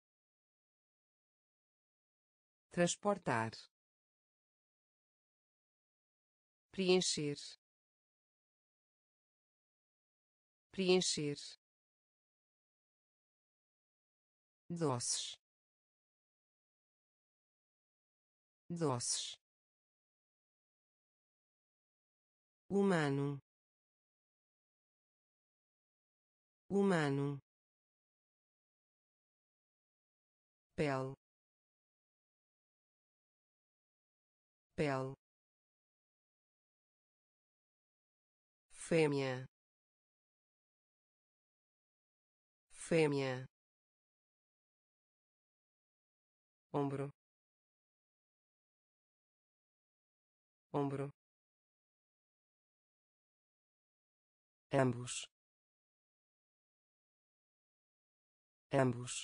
transportar, preencher, preencher, doces, doces, humano, humano, pele, pele, fêmea, fêmea, ombro, ombro, ambos, ambos,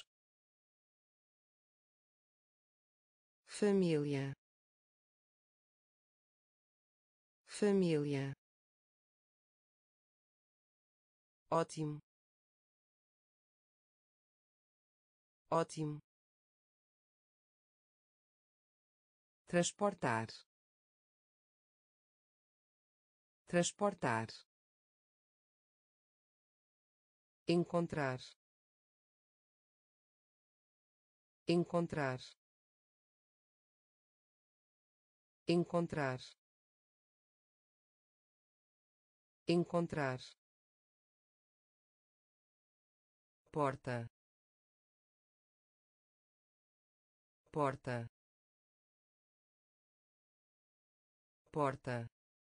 família, família, ótimo, ótimo, transportar, transportar, encontrar, encontrar, encontrar, encontrar, porta, porta, porta,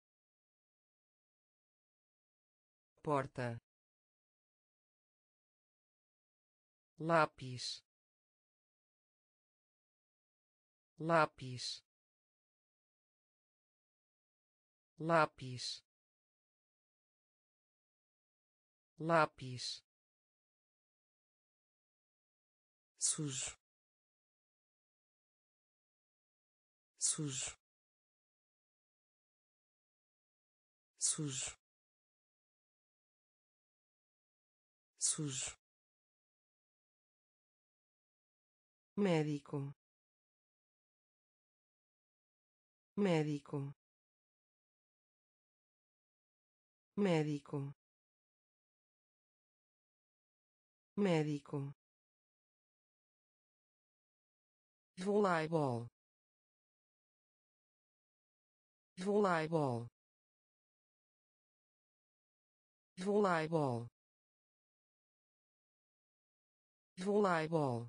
porta, lápis, lápis, lápis, lápis, sujo, sujo, sujo, sujo, médico, médico, médico, médico, voleibol, voleibol, voleibol, voleibol,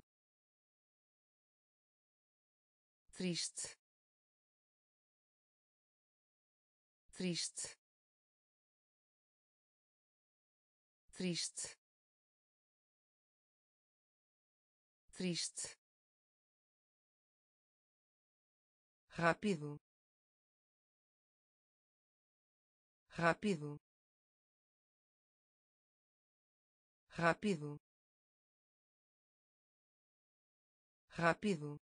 triste, triste, triste, triste, rápido, rápido, rápido, rápido,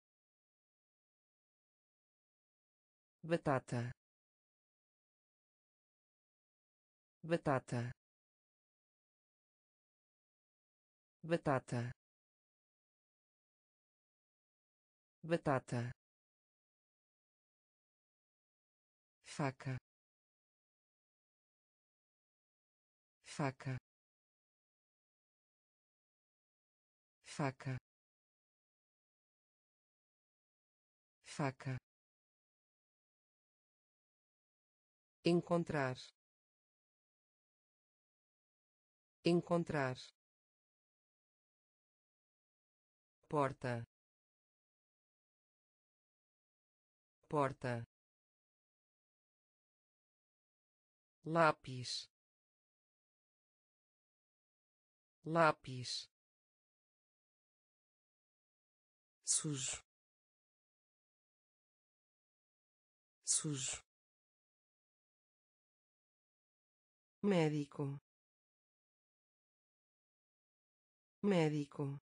batata, batata, batata, batata, faca, faca, faca, faca, encontrar, encontrar, porta, porta, lápis, lápis, sujo, sujo, médico, médico,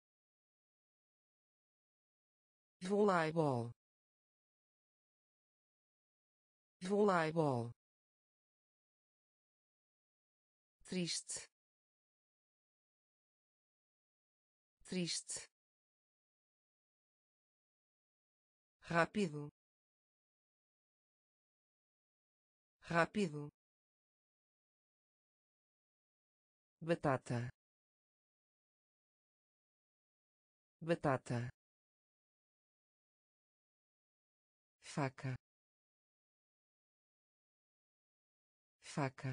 voleibol, voleibol, triste, triste, rápido, rápido, batata, batata, faca, faca,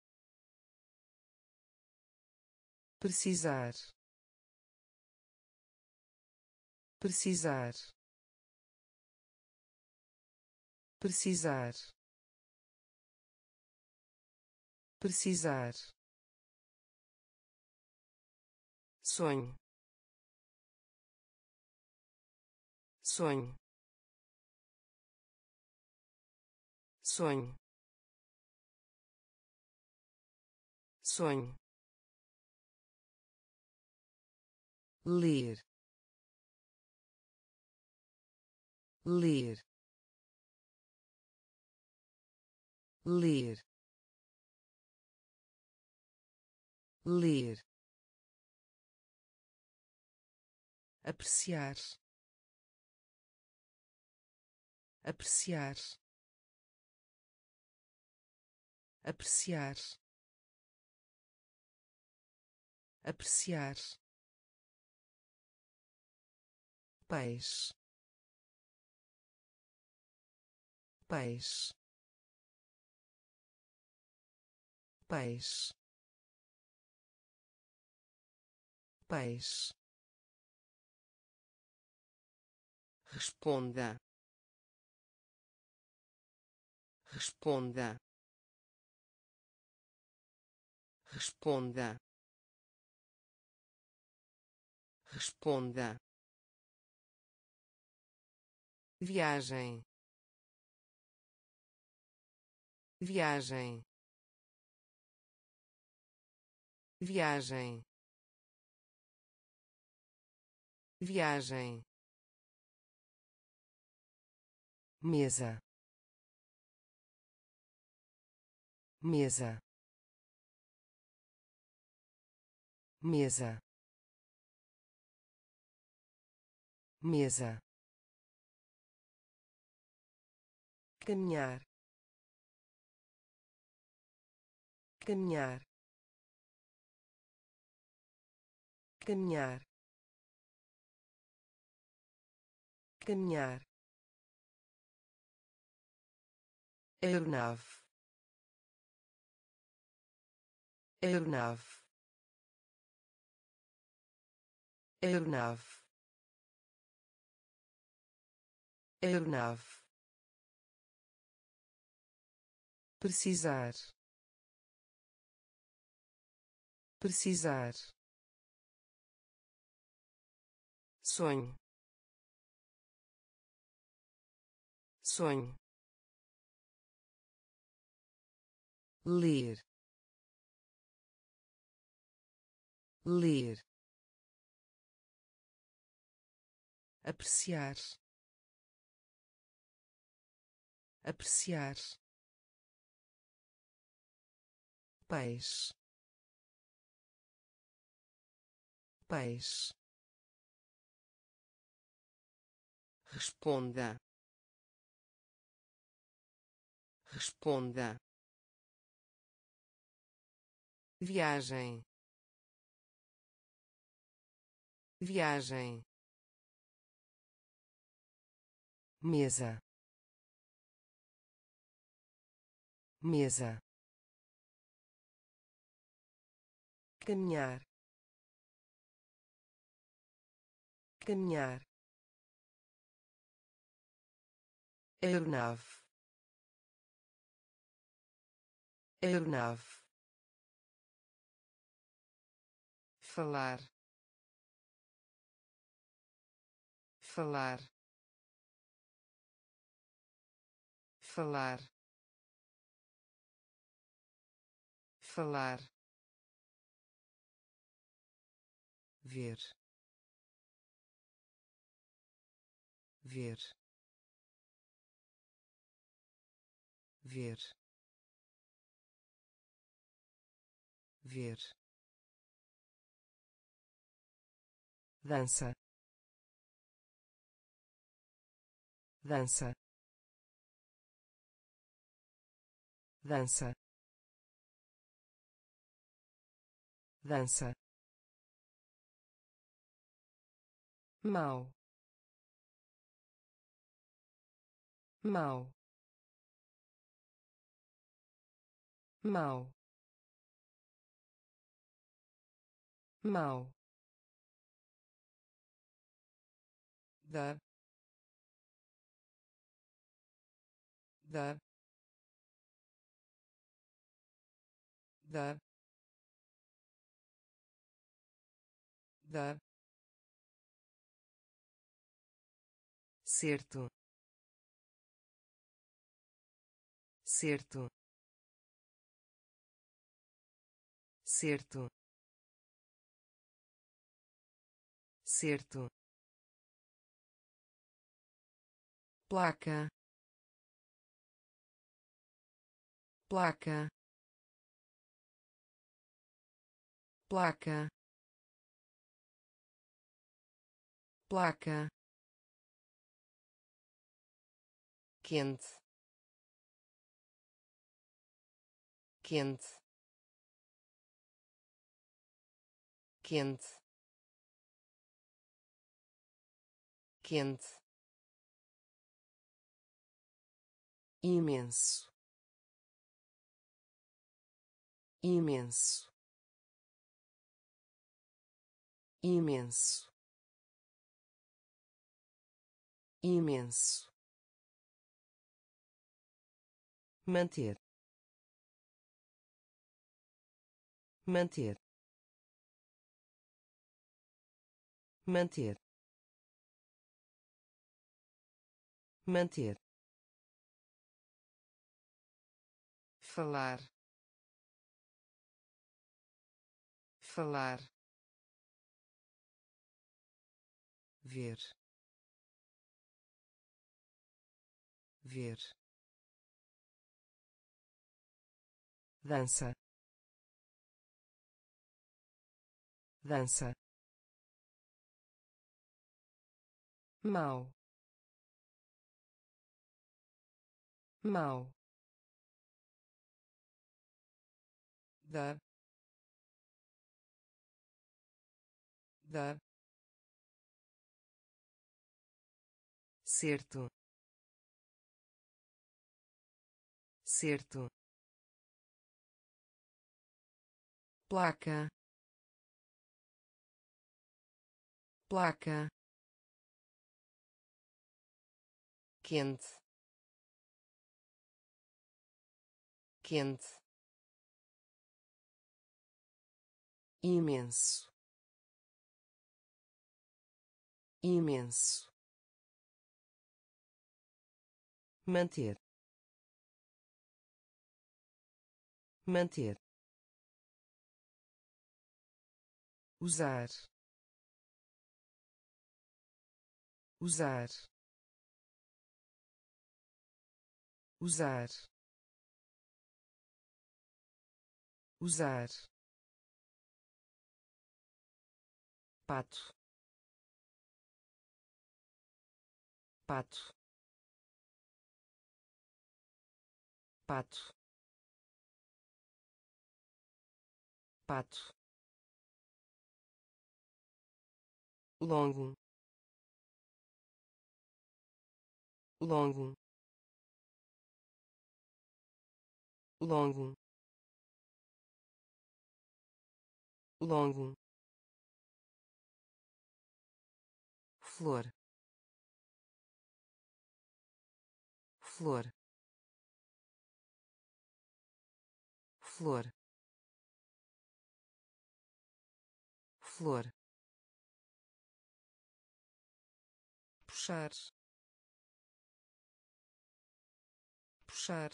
precisar, precisar, precisar, precisar, sonho, sonho, sonho, sonho, ler, ler, ler, ler, apreciar, apreciar, apreciar, apreciar, peixe, peixe, peixe, peixe, responda, responda, responda, responda, viagem, viagem, viagem, viagem, mesa, mesa, mesa, mesa, caminhar, caminhar, caminhar, caminhar, aeronave, aeronave, aeronave, aeronave, precisar, precisar, sonho, sonho, ler, ler, apreciar, apreciar, peixe, peixe, responda, responda, viagem, viagem, mesa, mesa, caminhar, caminhar, aeronave, aeronave, falar, falar, falar, falar, ver, ver, ver, ver, dança, dança, dança, dança, mau, mau, mau, mau, dar, dar, dar, dar, certo, certo, certo, certo, placa, placa, placa, placa, quente, quente, quente, quente, imenso, imenso, imenso, imenso, manter, manter, manter, manter, falar, falar, ver, ver, dança, dança, mau, mau, dar, dar, certo, certo, placa, placa, quente, quente, imenso, imenso, manter, manter, usar, usar, usar, usar, pato, pato, pato, pato, longo, longo, longo, longo, flor, flor, flor, flor, puxar, puxar,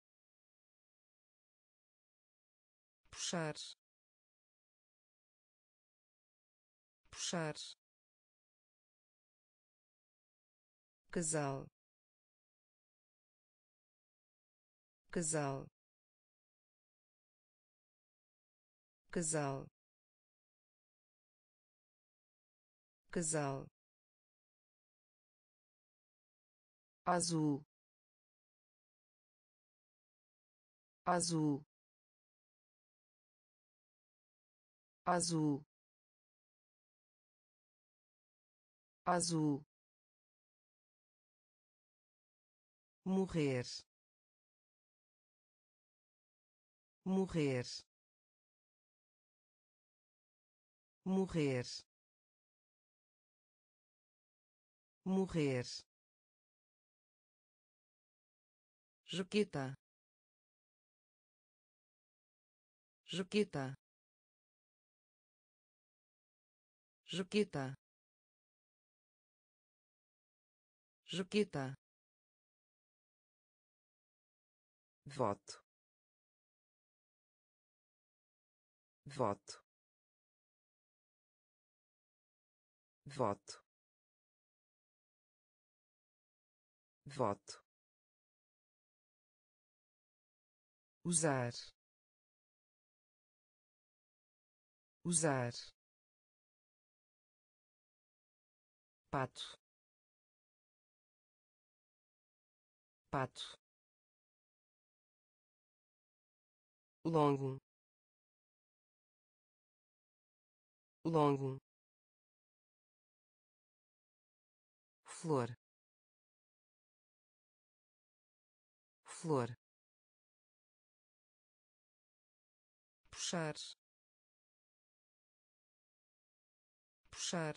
puxar, puxar, casal, casal, casal, casal, azul, azul, azul, azul, morrer, morrer, morrer, morrer, jaqueta, jaqueta, jaqueta, jaqueta, voto, voto, voto, voto, usar, usar, pato, pato, longo, longo, flor, flor, puxar, puxar,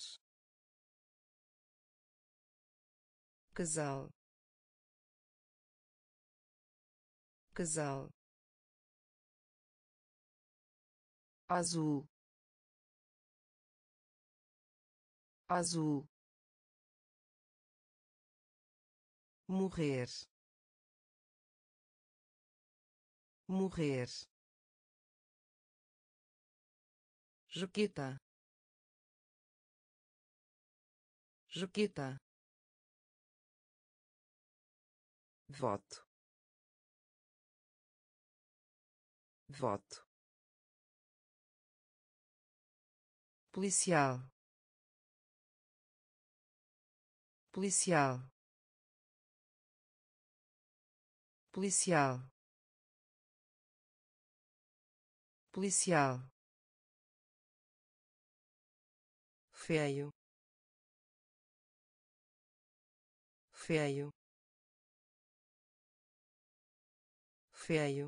casal, casal, azul, azul, morrer, morrer, jaqueta, jaqueta, voto, voto, policial, policial, policial, policial, feio, feio, feio,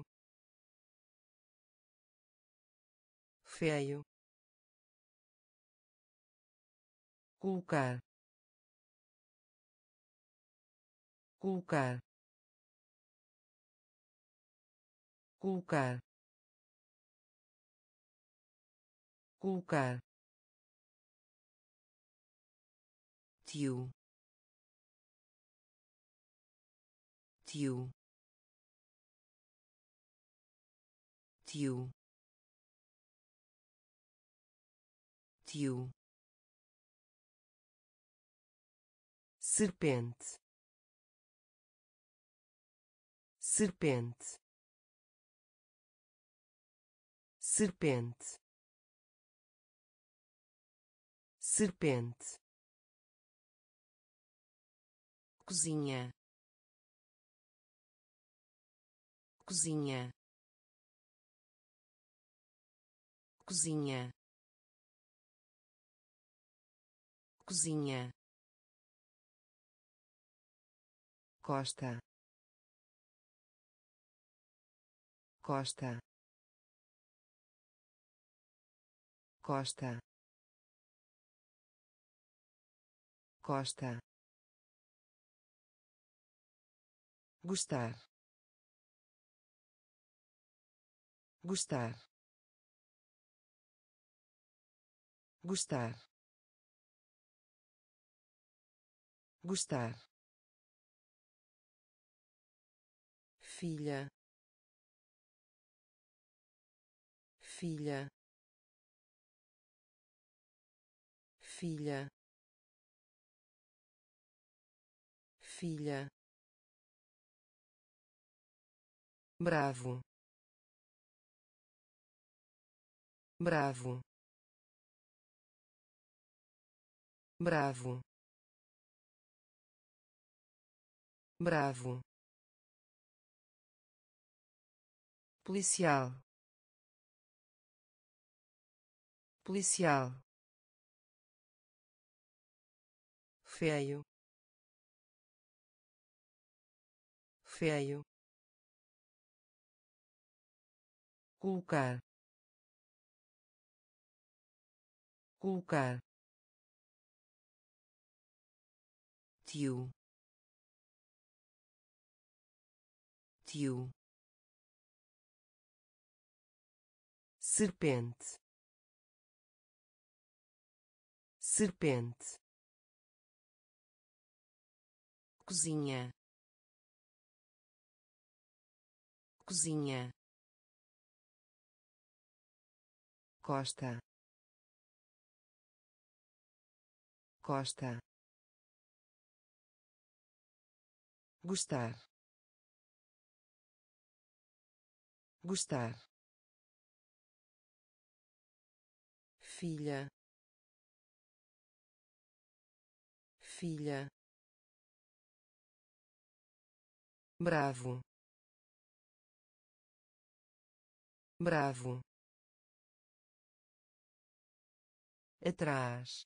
feio, colocar, colocar, colocar, colocar, tio, tio, tio, tio, serpente, serpente, serpente, serpente, cozinha, cozinha, cozinha, cozinha, costa, costa, costa, costa, gostar, gostar, gostar, gostar, filha, filha, filha, filha, bravo, bravo, bravo, bravo, policial, policial, feio, feio, colocar, colocar, tio, tio, serpente, serpente, cozinha, cozinha, costa, costa, gostar, gostar, filha, filha, bravo, bravo, atrás,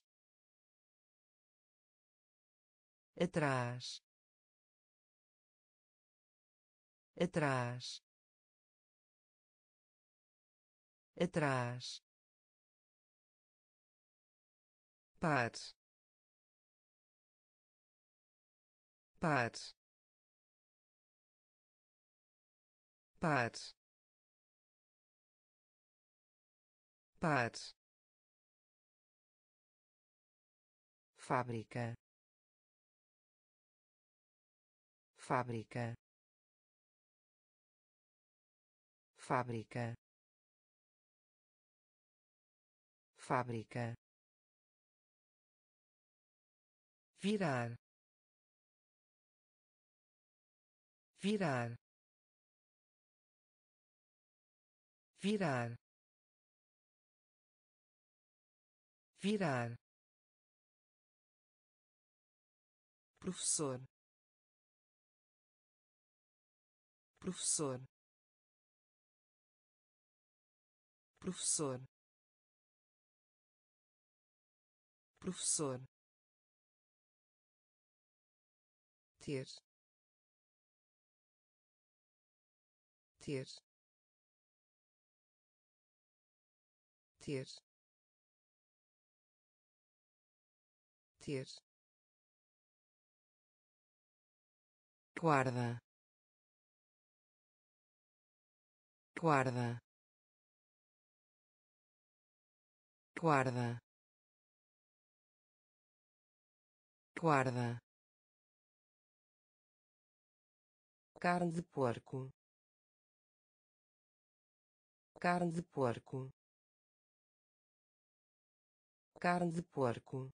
atrás, atrás, atrás, par, par, par, par, fábrica, fábrica, fábrica, fábrica, virar, virar, virar, virar, professor, professor, professor, professor, ter, ter, ter, ter, guarda, guarda, guarda, guarda, carne de porco, carne de porco, carne de porco,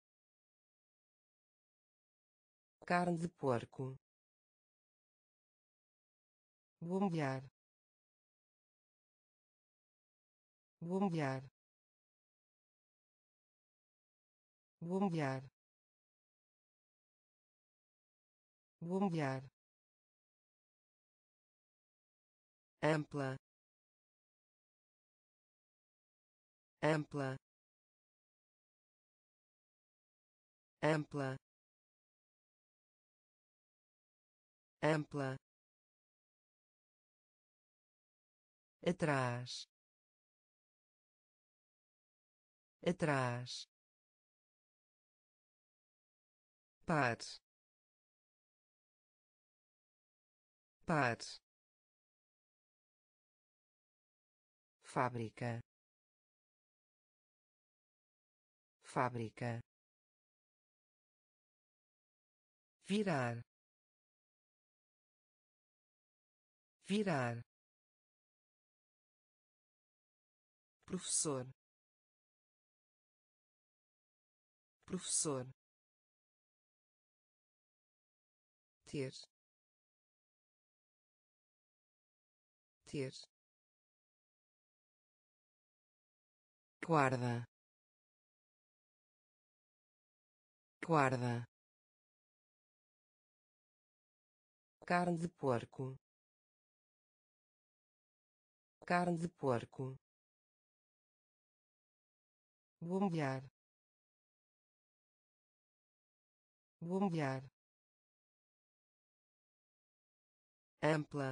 carne de porco, bombear, bombear, bombear, bombear, ampla, ampla, ampla, ampla, atrás, atrás, par, par, fábrica, fábrica, virar, virar, professor, professor, ter, ter, guarda, guarda, carne de porco, carne de porco, bombear, bombear, ampla,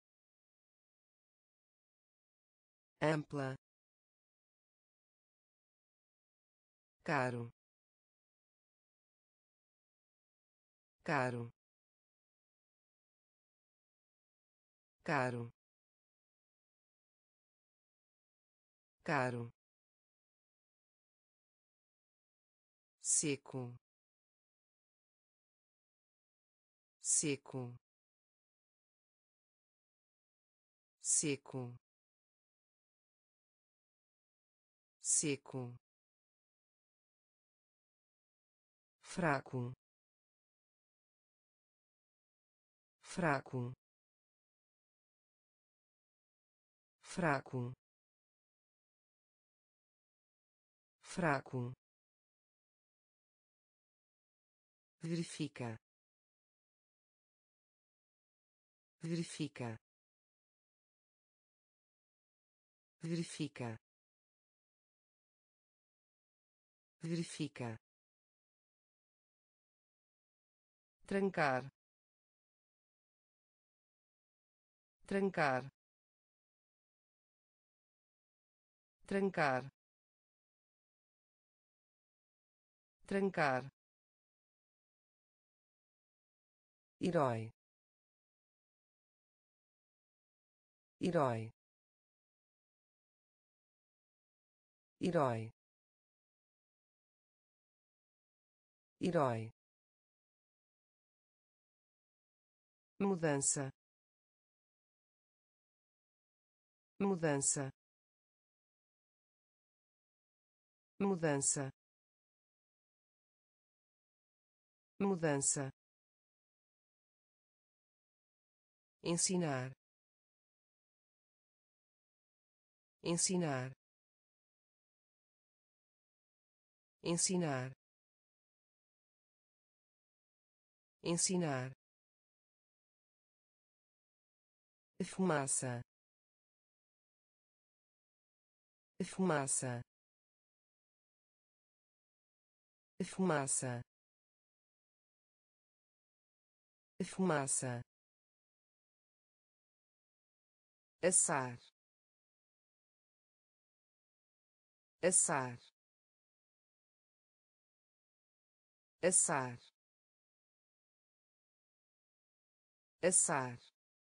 ampla, caro, caro, caro, caro, seco, seco, seco, seco, fraco, fraco, fraco, fraco, verifica, verifica, verifica, verifica, trancar, trancar, trancar, trancar, herói, herói, herói, herói, mudança, mudança, mudança, mudança, ensinar, ensinar, ensinar, ensinar, fumaça, fumaça, fumaça, fumaça, assar, assar, assar, assar,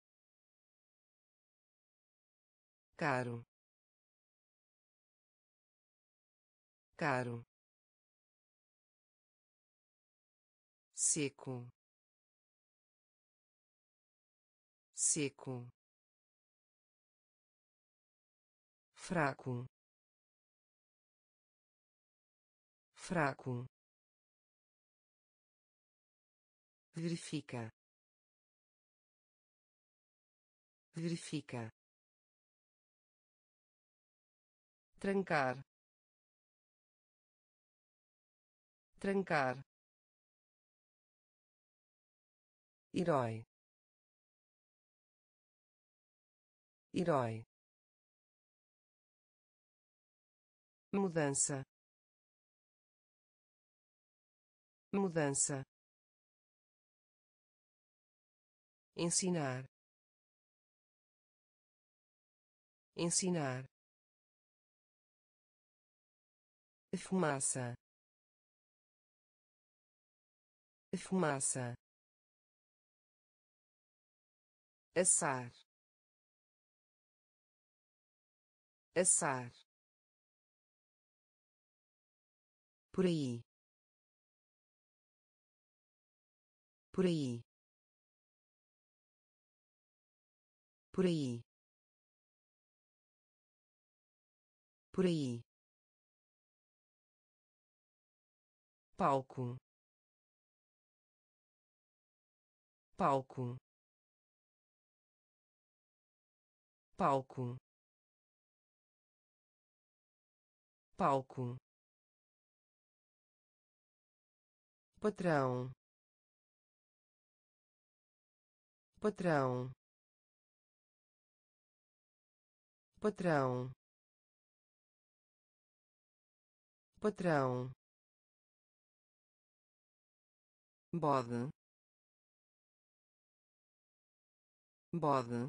caro, caro, seco, seco, fraco, fraco, verifica, verifica, trancar, trancar, herói, herói, mudança, mudança, ensinar, ensinar, fumaça, fumaça, assar, assar, por aí, por aí, por aí, por aí, palco, palco, palco, palco, patrão, patrão, patrão, patrão, bode, bode,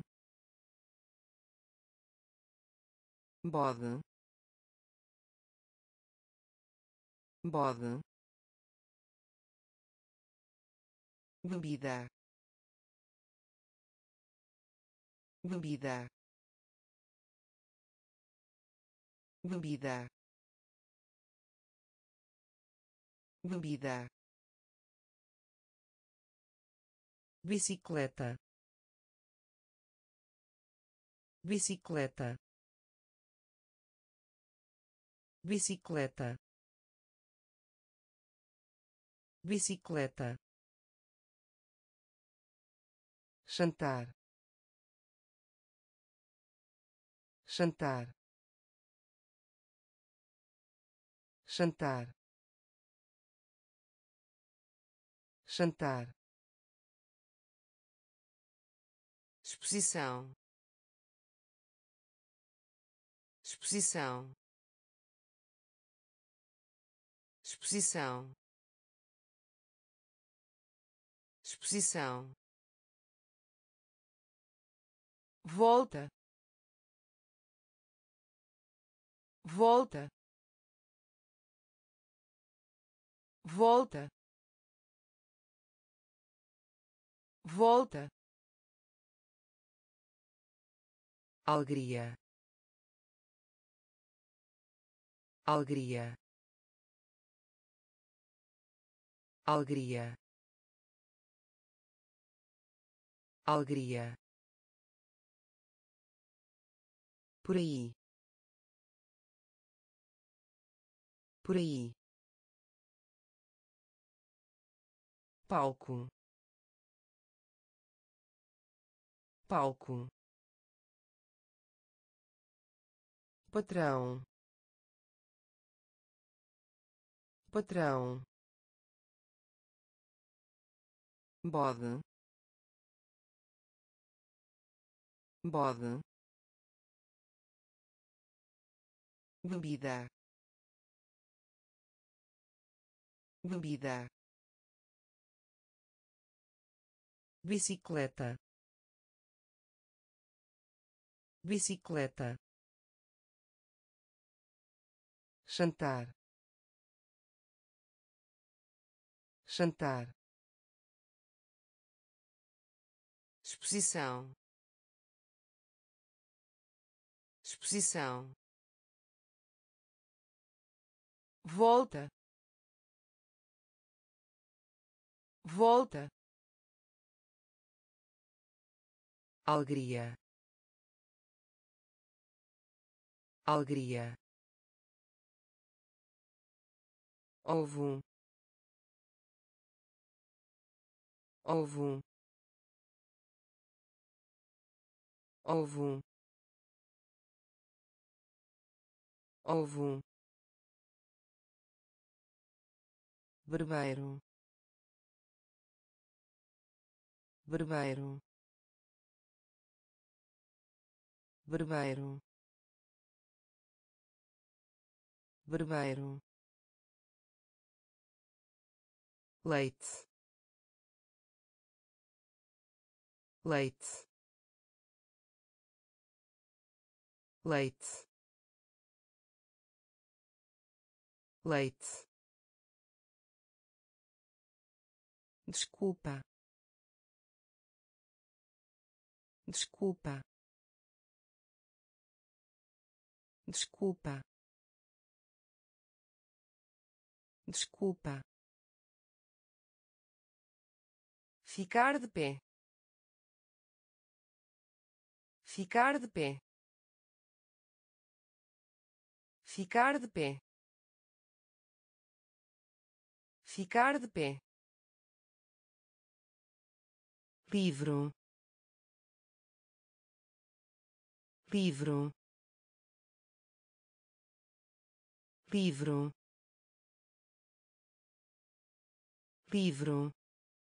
bode, bode, bebida, bebida, bebida, bebida, bicicleta, bicicleta, bicicleta, bicicleta, jantar, jantar, jantar, jantar, exposição, exposição, exposição, exposição, volta, volta, volta, volta, alegria, alegria, alegria, alegria, por aí, por aí, palco, palco, patrão, patrão, bode, bode, bebida, bebida, bicicleta, bicicleta, jantar, jantar, exposição, exposição, volta, volta, alegria, alegria, ovo, ovo, ovo, ovo, barbeiro, barbeiro, barbeiro, barbeiro, leite, leite, leite, leite, desculpa, desculpa, desculpa, desculpa, ficar de pé, ficar de pé, ficar de pé, ficar de pé, livro, livro, livro, livro,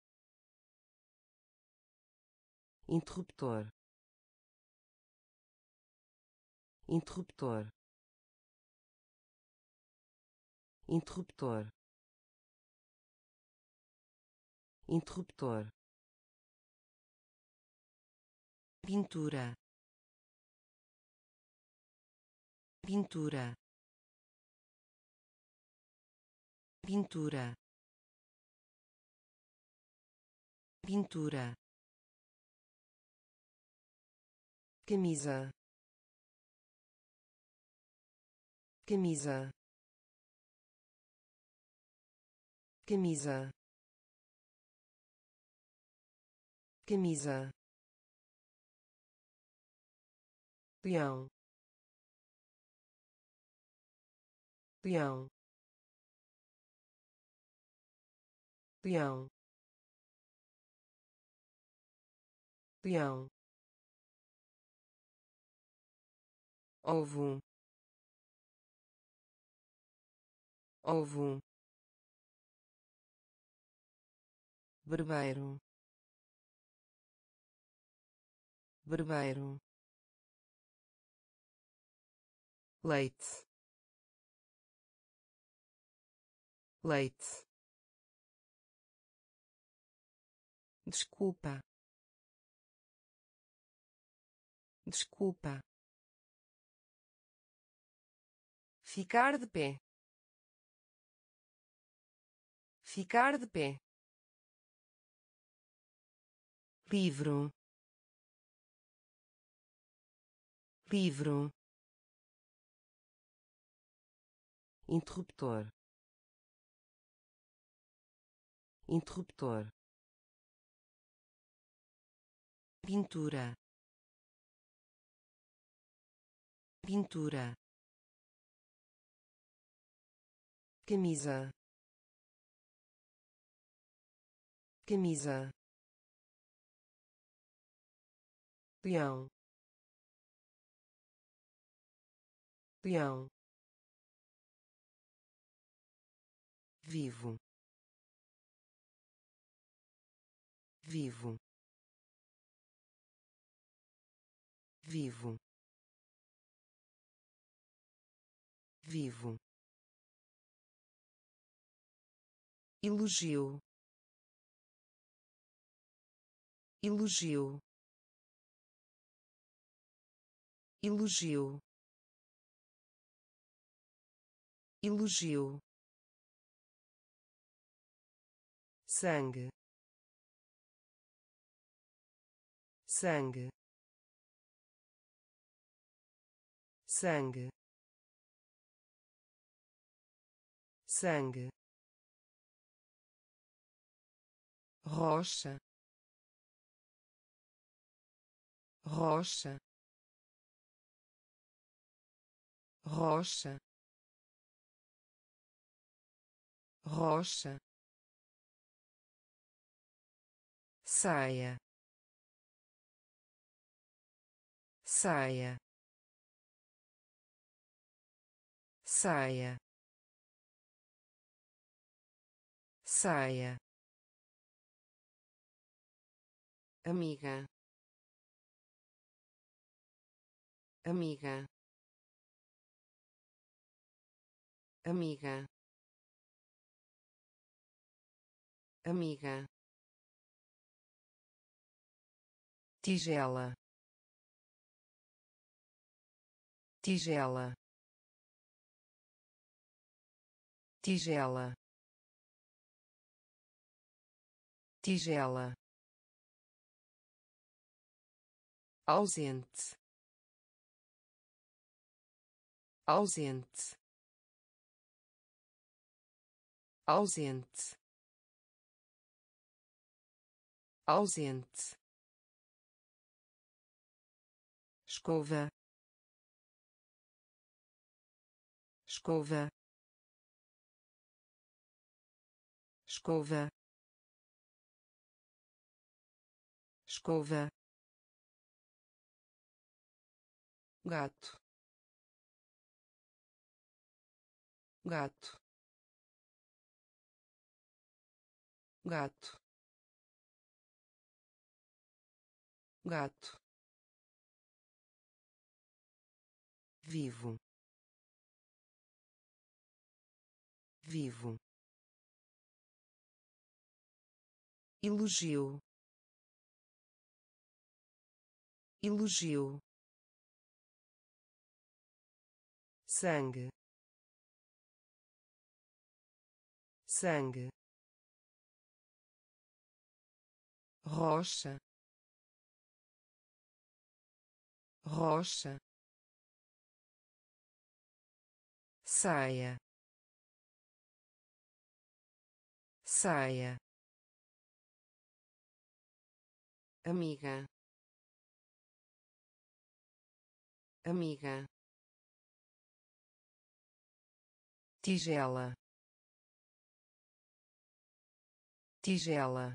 interruptor, interruptor, interruptor, interruptor, pintura, pintura, pintura, pintura, camisa, camisa, camisa, camisa, leão, leão, leão, leão, ovo, ovo, barbeiro, barbeiro, leite, leite, desculpa, desculpa, ficar de pé, ficar de pé, livro, livro, interruptor, interruptor, pintura, pintura, camisa, camisa, leão, leão, vivo, vivo, vivo, vivo, elogio, elogio, elogio, elogio, sangue, sangue, sangue, sangue, rocha, rocha, rocha, rocha, saia, saia, saia, saia, amiga, amiga, amiga, amiga, tigela, tigela, tigela, tigela, ausente, ausente, ausente, ausente, escova, escova, escova, escova, gato, gato, gato, gato, vivo, vivo, elogio, elogio, sangue, sangue, rocha, rocha, saia, saia, amiga, amiga, tigela, tigela,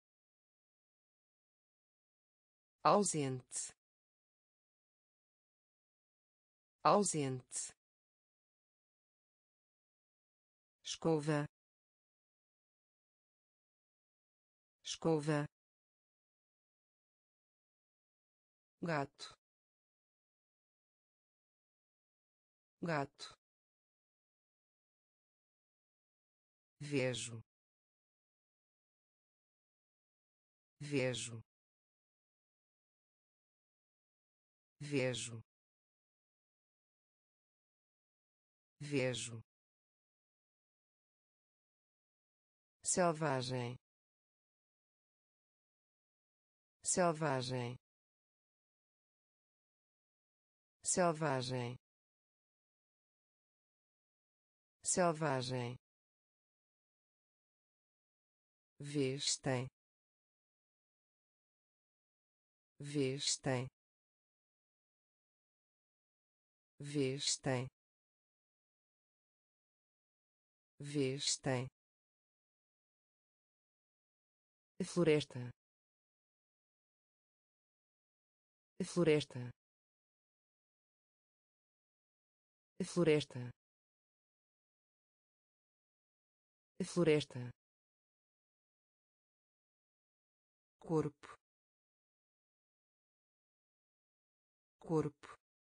ausente, ausente, escova, escova, gato, gato, vejo, vejo, vejo, vejo, selvagem, selvagem, selvagem, selvagem, vestem, vestem, vestem, vestem, floresta, floresta, floresta, floresta, corpo, corpo,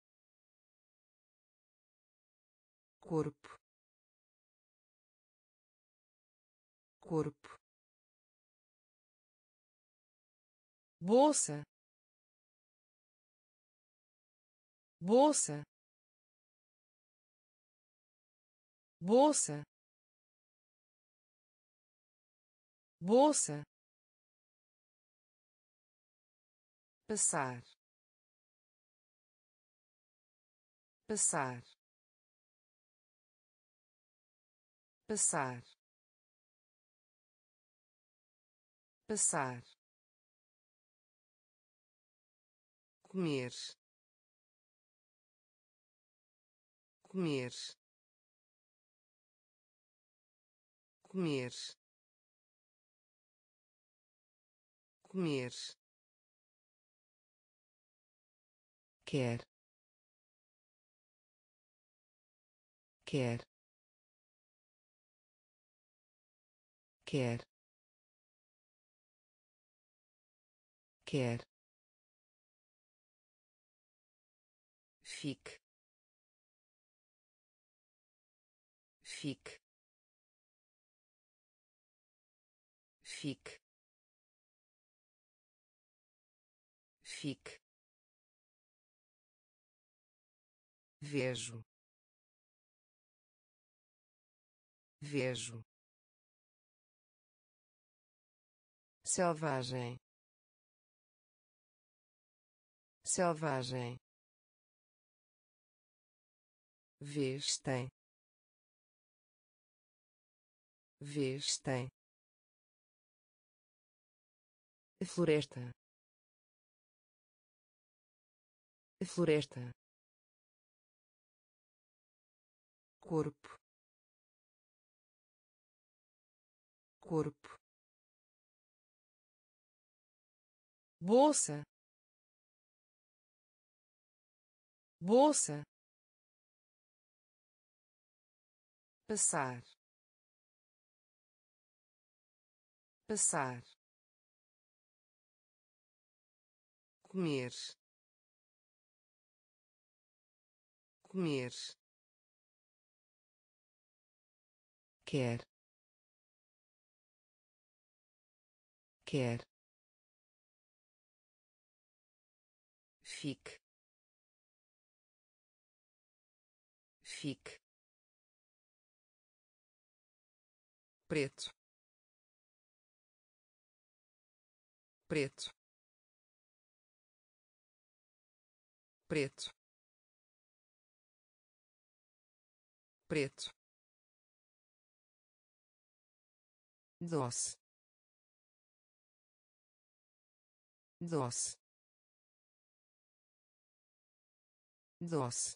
corpo, corpo, bolsa, bolsa, bolsa, bolsa, passar, passar, passar, passar, comer, comer, comer, comer, quer, quer, quer, quer, fique, fique, fique, fique, vejo, vejo, selvagem, selvagem, vestem, vestem, floresta, floresta, corpo, corpo, bolsa, bolsa, passar, passar, comer, comer, quer, quer, fique, fique, preto, preto, preto, preto, doce, doce, doce,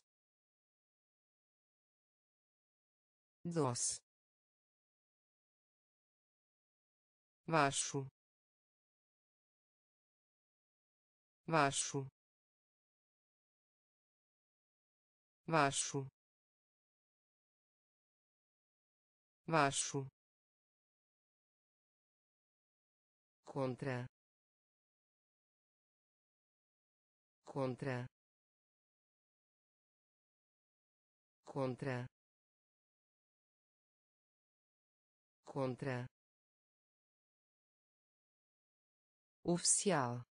doce, baixo, baixo, baixo, baixo, contra, contra, contra, contra, oficial,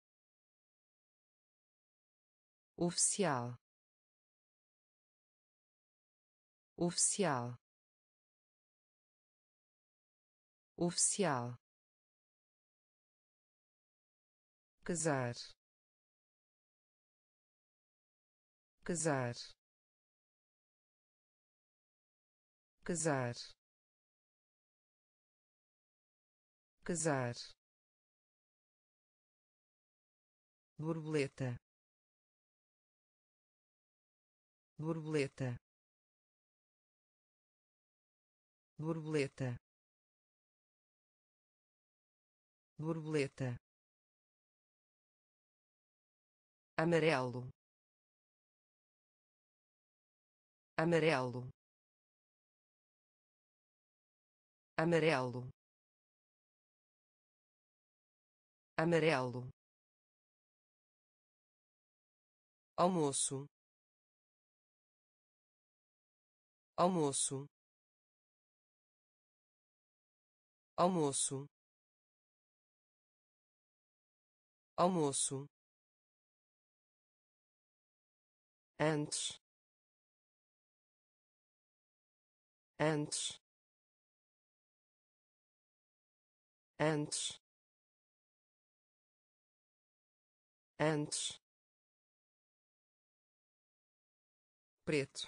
oficial, oficial, oficial, casar, casar, casar, casar, borboleta, borboleta, borboleta, borboleta, amarelo, amarelo, amarelo, amarelo, almoço, almoço, almoço, almoço, antes, antes, antes, antes, preto,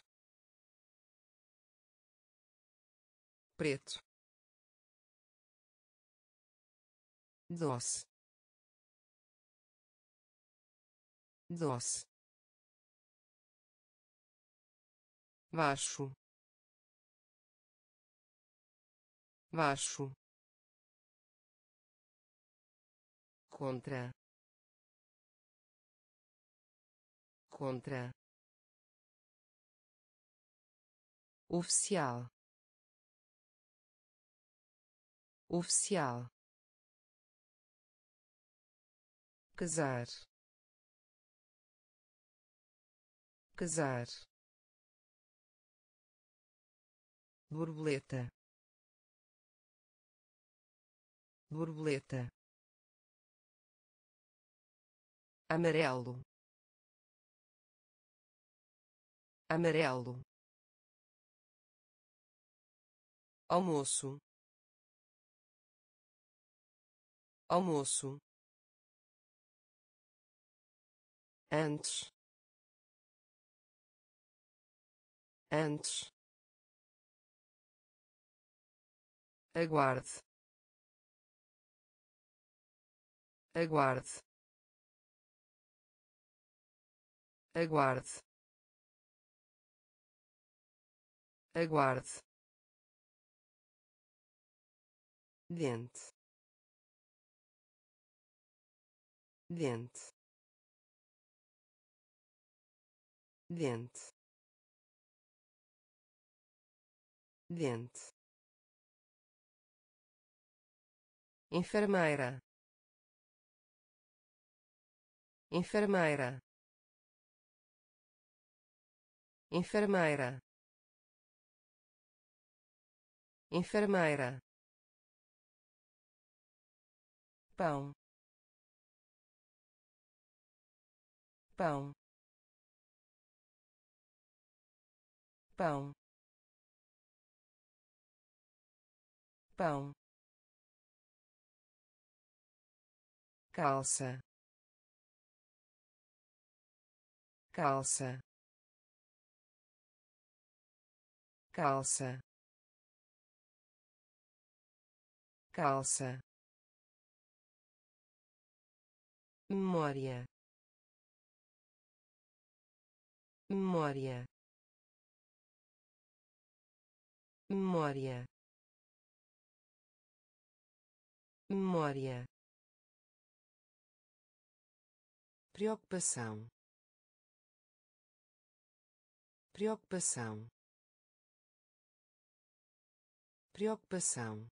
preto, doce, doce, baixo, baixo, contra, contra, oficial, oficial, casar, casar, borboleta, borboleta, amarelo, amarelo, almoço, almoço, antes, antes, aguarde, aguarde, aguarde, aguarde, dente, dente, dente, dente, enfermeira, enfermeira, enfermeira, enfermeira, pão, pão, pão, pão, calça, calça, calça, calça, memória, memória, memória, memória, preocupação, preocupação, preocupação,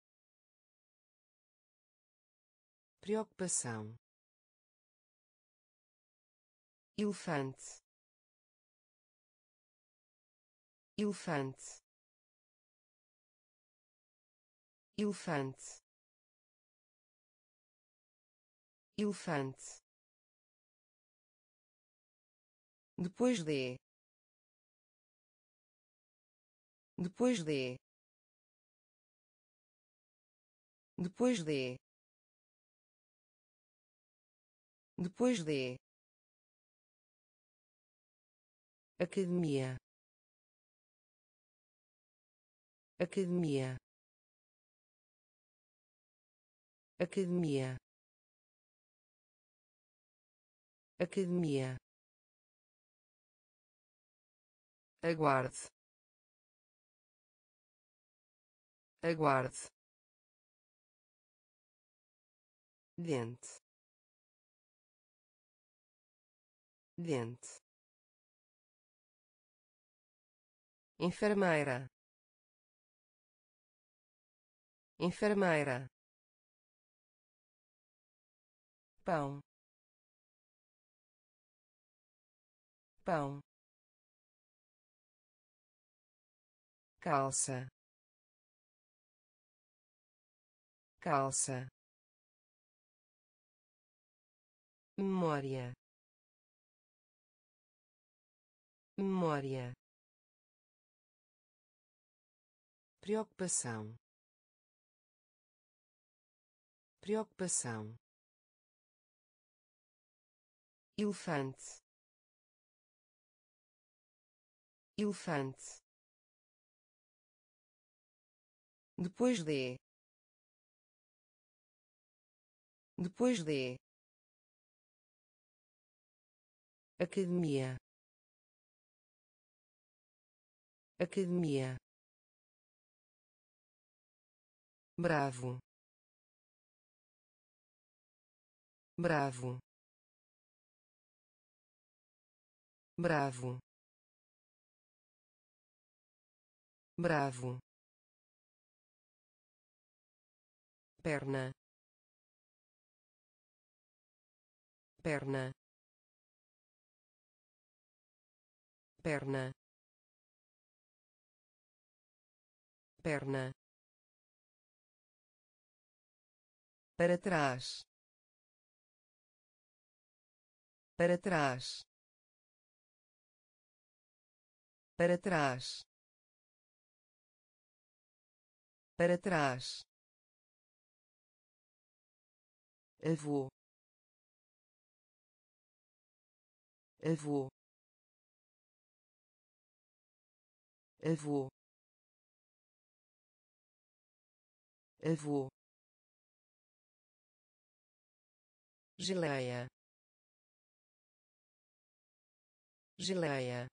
preocupação, elefante, elefante, elefante, elefante, depois de, depois de, depois de, depois de, academia, academia, academia, academia, aguarde, aguarde, dente, dente, enfermeira, enfermeira, pão, pão, calça, calça, memória, memória, preocupação, preocupação, elefante, elefante, depois de, depois de, academia, academia, bravo, bravo, bravo, bravo, perna, perna, perna, perna, para trás, para trás, para trás, para trás, avô, avô, avô, avô, geleia, geleia,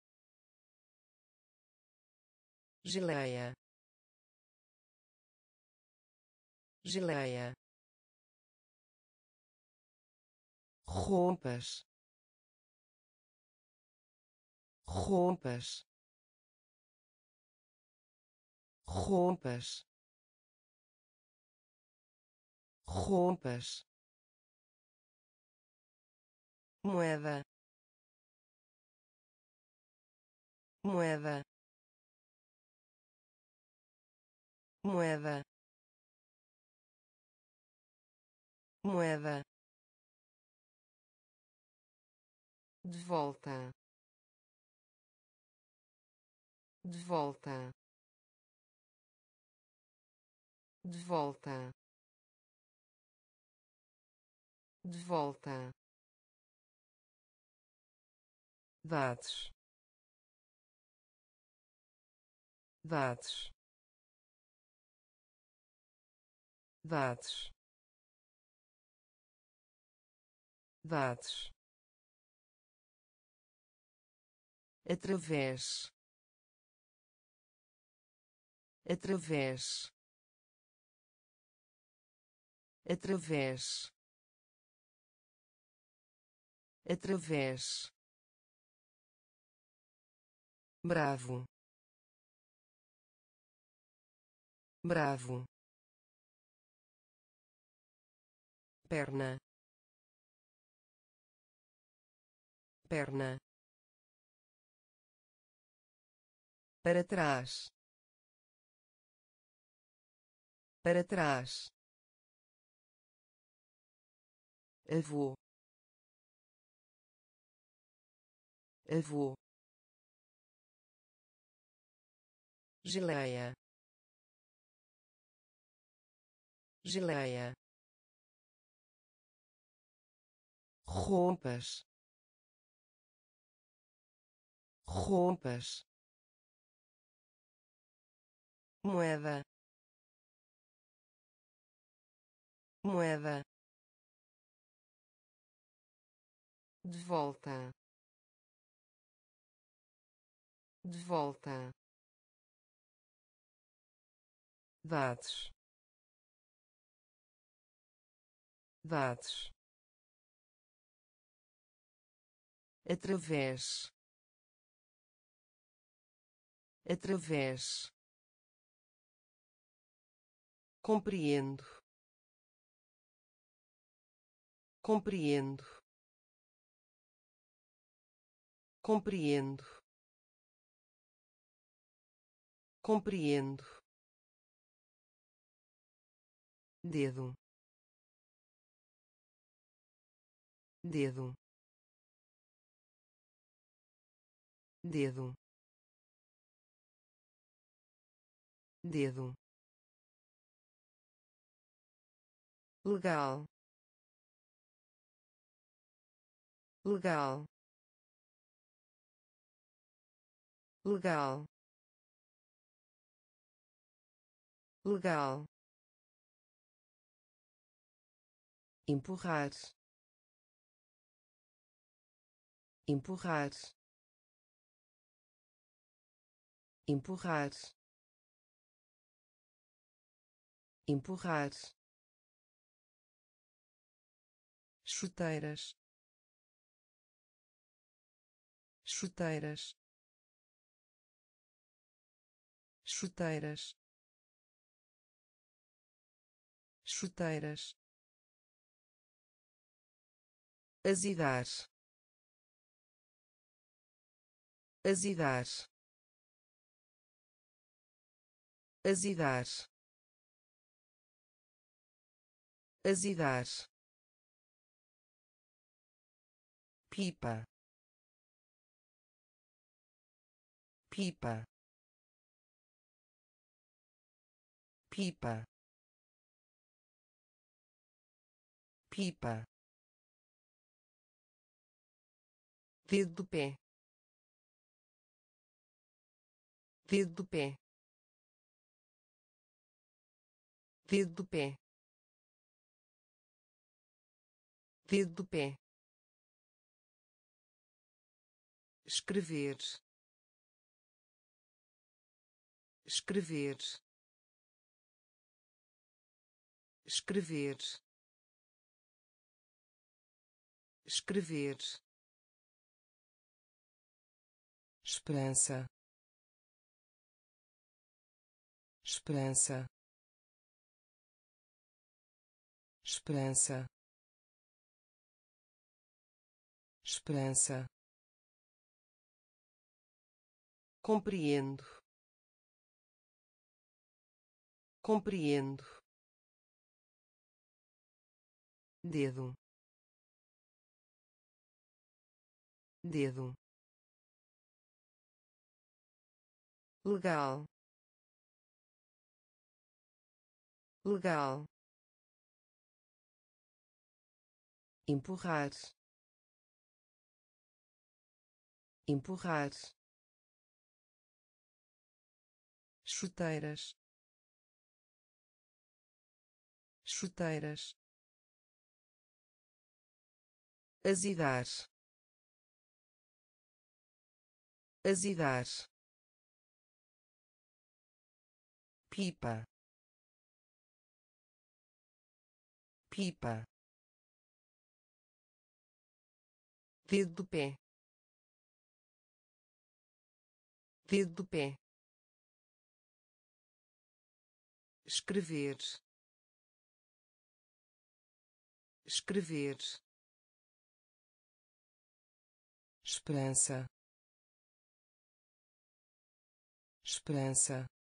geleia, geleia, roupas, roupas, roupas, roupas, moeda, moeda, moeda, moeda, de volta, de volta, de volta, de volta, dados, dados, dados, dados, através, através, através, através, bravo, bravo, perna, perna, para trás, para trás, avô, avô, geleia, geleia, roupas, roupas, moeda, moeda, de volta, de volta, dados, dados, através, através, compreendo, compreendo, compreendo, compreendo, dedo, dedo, dedo, dedo, legal, legal, legal, legal, empurrar, empurrar, empurrar, empurrar, chuteiras, chuteiras, chuteiras, chuteiras, azedar, azedar, azedar, azedar, pipa, pipa, pipa, pipa, dedo do pé, dedo do pé, dedo do pé, dedo do pé, escrever, escrever, escrever, escrever, esperança, esperança, esperança, esperança, compreendo, compreendo, dedo, dedo, legal, legal, empurrar, empurrar, chuteiras, chuteiras, azedar, azedar, pipa, pipa, dedo do pé, dedo do pé, escrever, escrever, esperança, esperança,